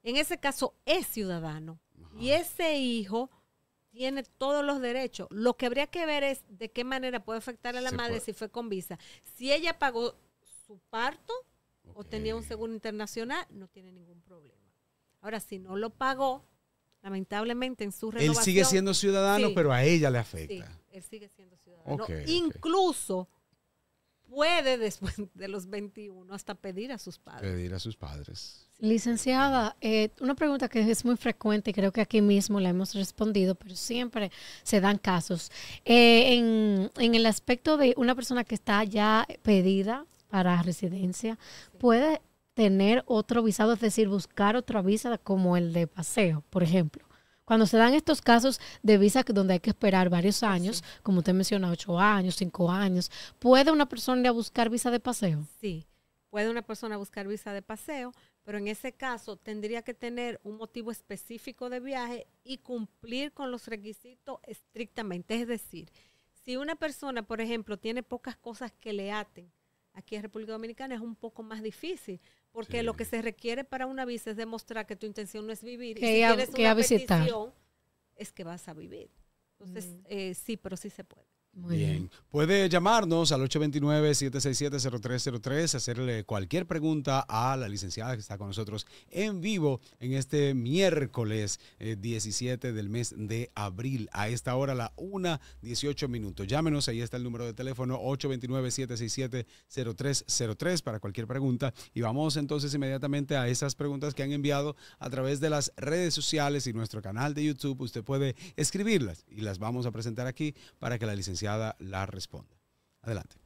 en ese caso es ciudadano. Ajá. Y ese hijo tiene todos los derechos. Lo que habría que ver es de qué manera puede afectar a la Se madre puede. si fue con visa. Si ella pagó su parto okay. o tenía un seguro internacional, no tiene ningún problema. Ahora, si no lo pagó, lamentablemente en su renovación... Él sigue siendo ciudadano, sí, pero a ella le afecta. Sí, él sigue siendo ciudadano. Okay, Incluso okay. puede después de los veintiuno hasta pedir a sus padres. Pedir a sus padres. Licenciada, eh, una pregunta que es muy frecuente y creo que aquí mismo la hemos respondido, pero siempre se dan casos. Eh, en, en el aspecto de una persona que está ya pedida para residencia, ¿puede tener otro visado, es decir, buscar otra visa como el de paseo, por ejemplo? Cuando se dan estos casos de visa donde hay que esperar varios años, sí. como usted menciona, ocho años, cinco años, ¿puede una persona ir a buscar visa de paseo? Sí, puede una persona buscar visa de paseo, pero en ese caso tendría que tener un motivo específico de viaje y cumplir con los requisitos estrictamente. Es decir, si una persona, por ejemplo, tiene pocas cosas que le aten, aquí en República Dominicana es un poco más difícil, porque sí. lo que se requiere para una visa es demostrar que tu intención no es vivir. Que y si a, tienes que una a visitar. petición, es que vas a vivir. Entonces, mm. eh, sí, pero sí se puede. Muy bien. bien. Puede llamarnos al ocho dos nueve, siete seis siete, cero tres cero tres, hacerle cualquier pregunta a la licenciada que está con nosotros en vivo en este miércoles eh, diecisiete del mes de abril. A esta hora, la una dieciocho minutos. Llámenos, ahí está el número de teléfono ocho dos nueve, siete seis siete, cero tres cero tres para cualquier pregunta. Y vamos entonces inmediatamente a esas preguntas que han enviado a través de las redes sociales y nuestro canal de YouTube. Usted puede escribirlas y las vamos a presentar aquí para que la licenciada la responda. Adelante.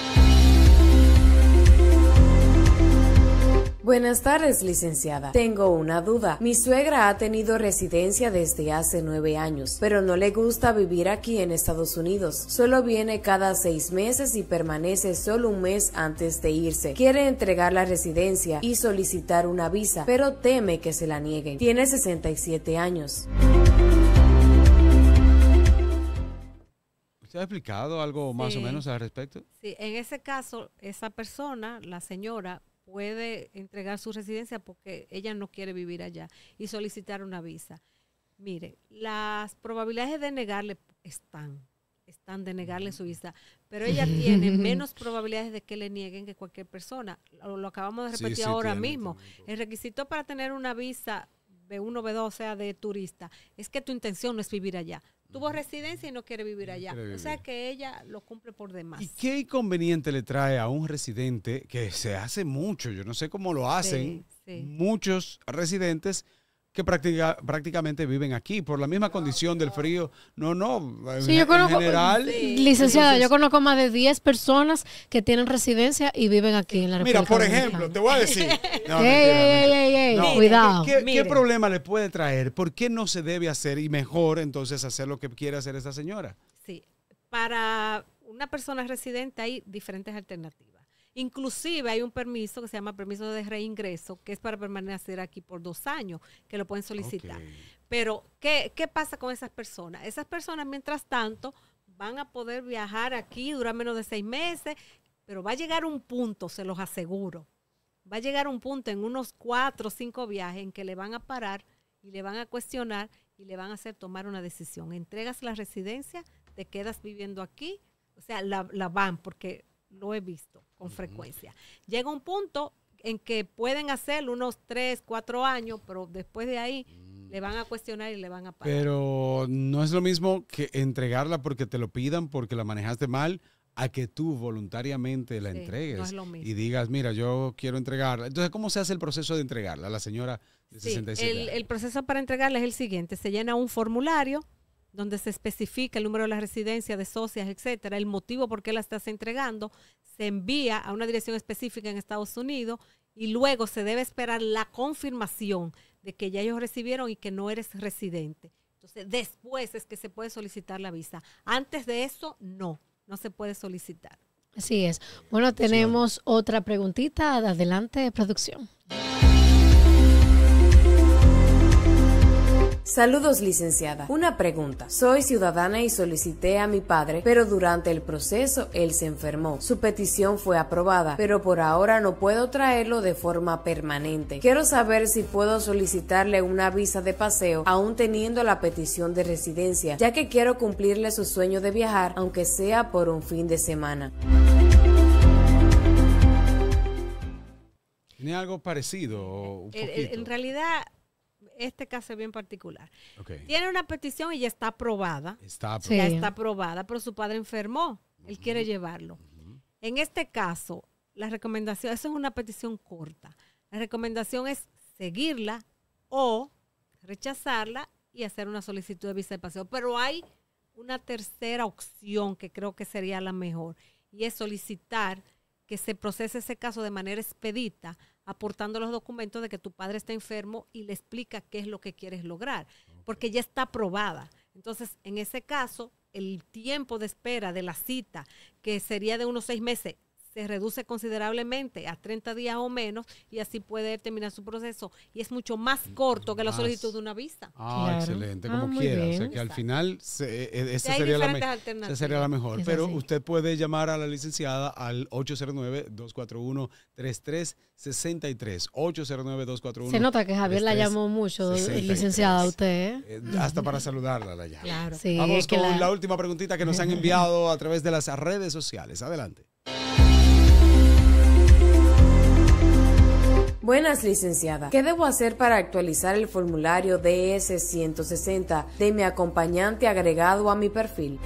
Buenas tardes, licenciada. Tengo una duda. Mi suegra ha tenido residencia desde hace nueve años, pero no le gusta vivir aquí en Estados Unidos. Solo viene cada seis meses y permanece solo un mes antes de irse. Quiere entregar la residencia y solicitar una visa, pero teme que se la nieguen. Tiene sesenta y siete años. ¿Usted ha explicado algo más sí. o menos al respecto? Sí, en ese caso, esa persona, la señora, puede entregar su residencia porque ella no quiere vivir allá y solicitar una visa. Mire, las probabilidades de negarle están, están de negarle su visa, pero ella tiene menos probabilidades de que le nieguen que cualquier persona. Lo, lo acabamos de repetir sí, sí, ahora tiene, mismo. Tiene. El requisito para tener una visa B uno, B dos, o sea, de turista, es que tu intención no es vivir allá. Tuvo residencia y no quiere vivir allá. Quiere vivir. O sea que ella lo cumple por demás. ¿Y qué inconveniente le trae a un residente que se hace mucho? Yo no sé cómo lo hacen sí, sí. muchos residentes que práctica, prácticamente viven aquí por la misma condición del frío. No, no, sí, en, yo conozco, en general. Sí. Licenciada, entonces, yo conozco más de diez personas que tienen residencia y viven aquí en la República Mira, por Dominicana. ejemplo, te voy a decir. No, ey, ey, ey, ey, no, cuidado. ¿Qué, qué, ¿Qué problema le puede traer? ¿Por qué no se debe hacer y mejor entonces hacer lo que quiere hacer esta señora? Sí, para una persona residente hay diferentes alternativas. Inclusive hay un permiso que se llama permiso de reingreso, que es para permanecer aquí por dos años, que lo pueden solicitar. Okay. Pero, ¿qué, ¿qué pasa con esas personas? Esas personas, mientras tanto, van a poder viajar aquí, durar menos de seis meses, pero va a llegar un punto, se los aseguro, va a llegar un punto en unos cuatro o cinco viajes en que le van a parar y le van a cuestionar y le van a hacer tomar una decisión. Entregas la residencia, te quedas viviendo aquí, o sea, la, la van porque... lo he visto con frecuencia. Uh-huh. Llega un punto en que pueden hacerlo unos tres, cuatro años, pero después de ahí uh-huh. le van a cuestionar y le van a pagar. Pero no es lo mismo que entregarla porque te lo pidan, porque la manejaste mal, a que tú voluntariamente la sí, entregues no es lo mismo. Y digas, mira, yo quiero entregarla. Entonces, ¿cómo se hace el proceso de entregarla a la señora de sí, sesenta y siete el, años? El proceso para entregarla es el siguiente. Se llena un formulario donde se especifica el número de la residencia, de socias, etcétera, el motivo por qué la estás entregando, se envía a una dirección específica en Estados Unidos y luego se debe esperar la confirmación de que ya ellos recibieron y que no eres residente. Entonces, después es que se puede solicitar la visa. Antes de eso, no, no se puede solicitar. Así es. Bueno, tenemos sí. otra preguntita. Adelante, producción. Saludos, licenciada. Una pregunta. Soy ciudadana y solicité a mi padre, pero durante el proceso él se enfermó. Su petición fue aprobada, pero por ahora no puedo traerlo de forma permanente. Quiero saber si puedo solicitarle una visa de paseo, aún teniendo la petición de residencia, ya que quiero cumplirle su sueño de viajar, aunque sea por un fin de semana. ¿Tiene algo parecido? O un En, poquito? en realidad, este caso es bien particular. Okay. Tiene una petición y ya está aprobada. Está aprobada. Ya Sí. está aprobada, pero su padre enfermó. Él quiere llevarlo. En este caso, la recomendación, eso es una petición corta. La recomendación es seguirla o rechazarla y hacer una solicitud de visa de paseo. Pero hay una tercera opción que creo que sería la mejor, y es solicitar que se procese ese caso de manera expedita, aportando los documentos de que tu padre está enfermo y le explica qué es lo que quieres lograr, porque ya está aprobada. Entonces, en ese caso, el tiempo de espera de la cita, que sería de unos seis meses, se reduce considerablemente a treinta días o menos, y así puede terminar su proceso. Y es mucho más corto que la Más. solicitud de una visa. Ah, Claro. excelente, Ah, como muy quiera. O bien. sea que al final se, eh, esa, Sí, hay sería la, diferentes me- alternativas. esa sería la mejor. Es Pero así. usted puede llamar a la licenciada al ocho cero nueve, dos cuatro uno, tres tres seis tres. ocho cero nueve, dos cuatro uno, Se nota que Javier la tres tres llamó mucho, sesenta y tres. licenciada, a usted. ¿eh? Eh, hasta para saludarla la llama. Claro. Sí, Vamos es que con la- la... última preguntita que nos han enviado a través de las redes sociales. Adelante. Buenas, licenciada. ¿Qué debo hacer para actualizar el formulario D S ciento sesenta de mi acompañante agregado a mi perfil?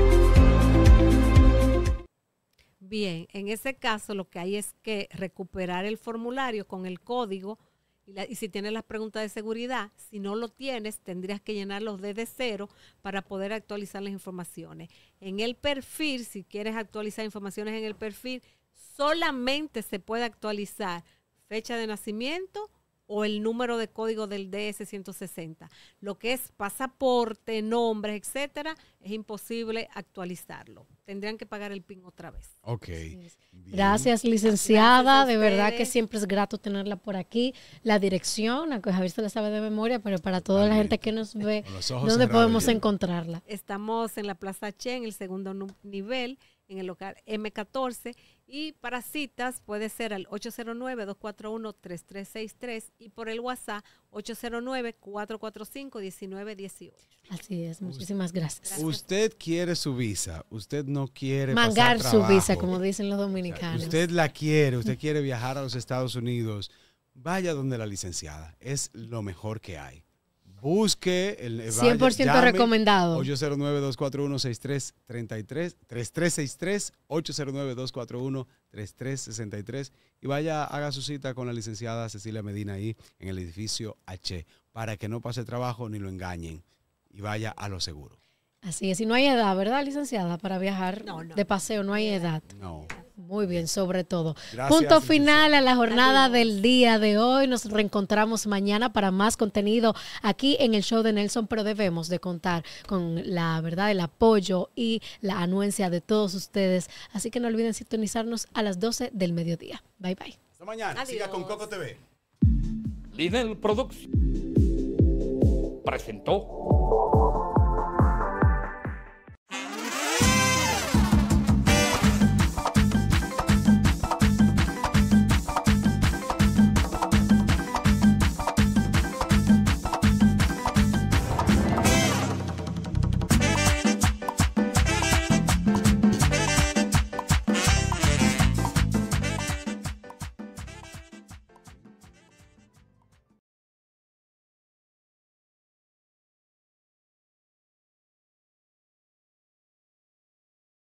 Bien, en ese caso lo que hay es que recuperar el formulario con el código y, la- y si tienes las preguntas de seguridad, si no lo tienes, tendrías que llenarlos desde cero para poder actualizar las informaciones. En el perfil, si quieres actualizar informaciones en el perfil, solamente se puede actualizar fecha de nacimiento o el número de código del D S ciento sesenta. Lo que es pasaporte, nombres, etcétera, es imposible actualizarlo. Tendrían que pagar el P I N otra vez. Ok. Gracias, licenciada. Gracias a de verdad que ustedes. siempre es grato tenerla por aquí. La dirección, aunque Javier se la sabe de memoria, pero para toda la gente que nos ve, los ojos ¿dónde cerrados podemos ya. encontrarla? Estamos en la Plaza Che, en el segundo nu- nivel, en el local M catorce. Y para citas puede ser al ocho cero nueve, dos cuatro uno, tres tres seis tres y por el WhatsApp ocho cero nueve, cuatro cuatro cinco, uno nueve uno ocho. Así es, muchísimas gracias. Usted quiere su visa, usted no quiere Mangar pasar su trabajo. visa, como dicen los dominicanos. Usted la quiere, usted quiere viajar a los Estados Unidos, vaya donde la licenciada, es lo mejor que hay. Busque el vaya, cien por ciento llame, recomendado. ocho cero nueve, dos cuatro uno, seis tres tres tres, tres tres seis tres, ocho cero nueve, dos cuatro uno, tres tres seis tres y vaya, haga su cita con la licenciada Cecilia Medina ahí en el edificio H para que no pase trabajo ni lo engañen y vaya a lo seguro. Así es, y no hay edad, ¿verdad, licenciada? Para viajar de paseo, no hay edad. No. Muy bien, sobre todo. Gracias, Punto final a la jornada del día de hoy. Nos reencontramos mañana para más contenido aquí en el show de Nelson, pero debemos de contar con la verdad, el apoyo y la anuencia de todos ustedes. Así que no olviden sintonizarnos a las doce del mediodía. Bye, bye. Hasta mañana. Siga con Coco T V. Lidl Products presentó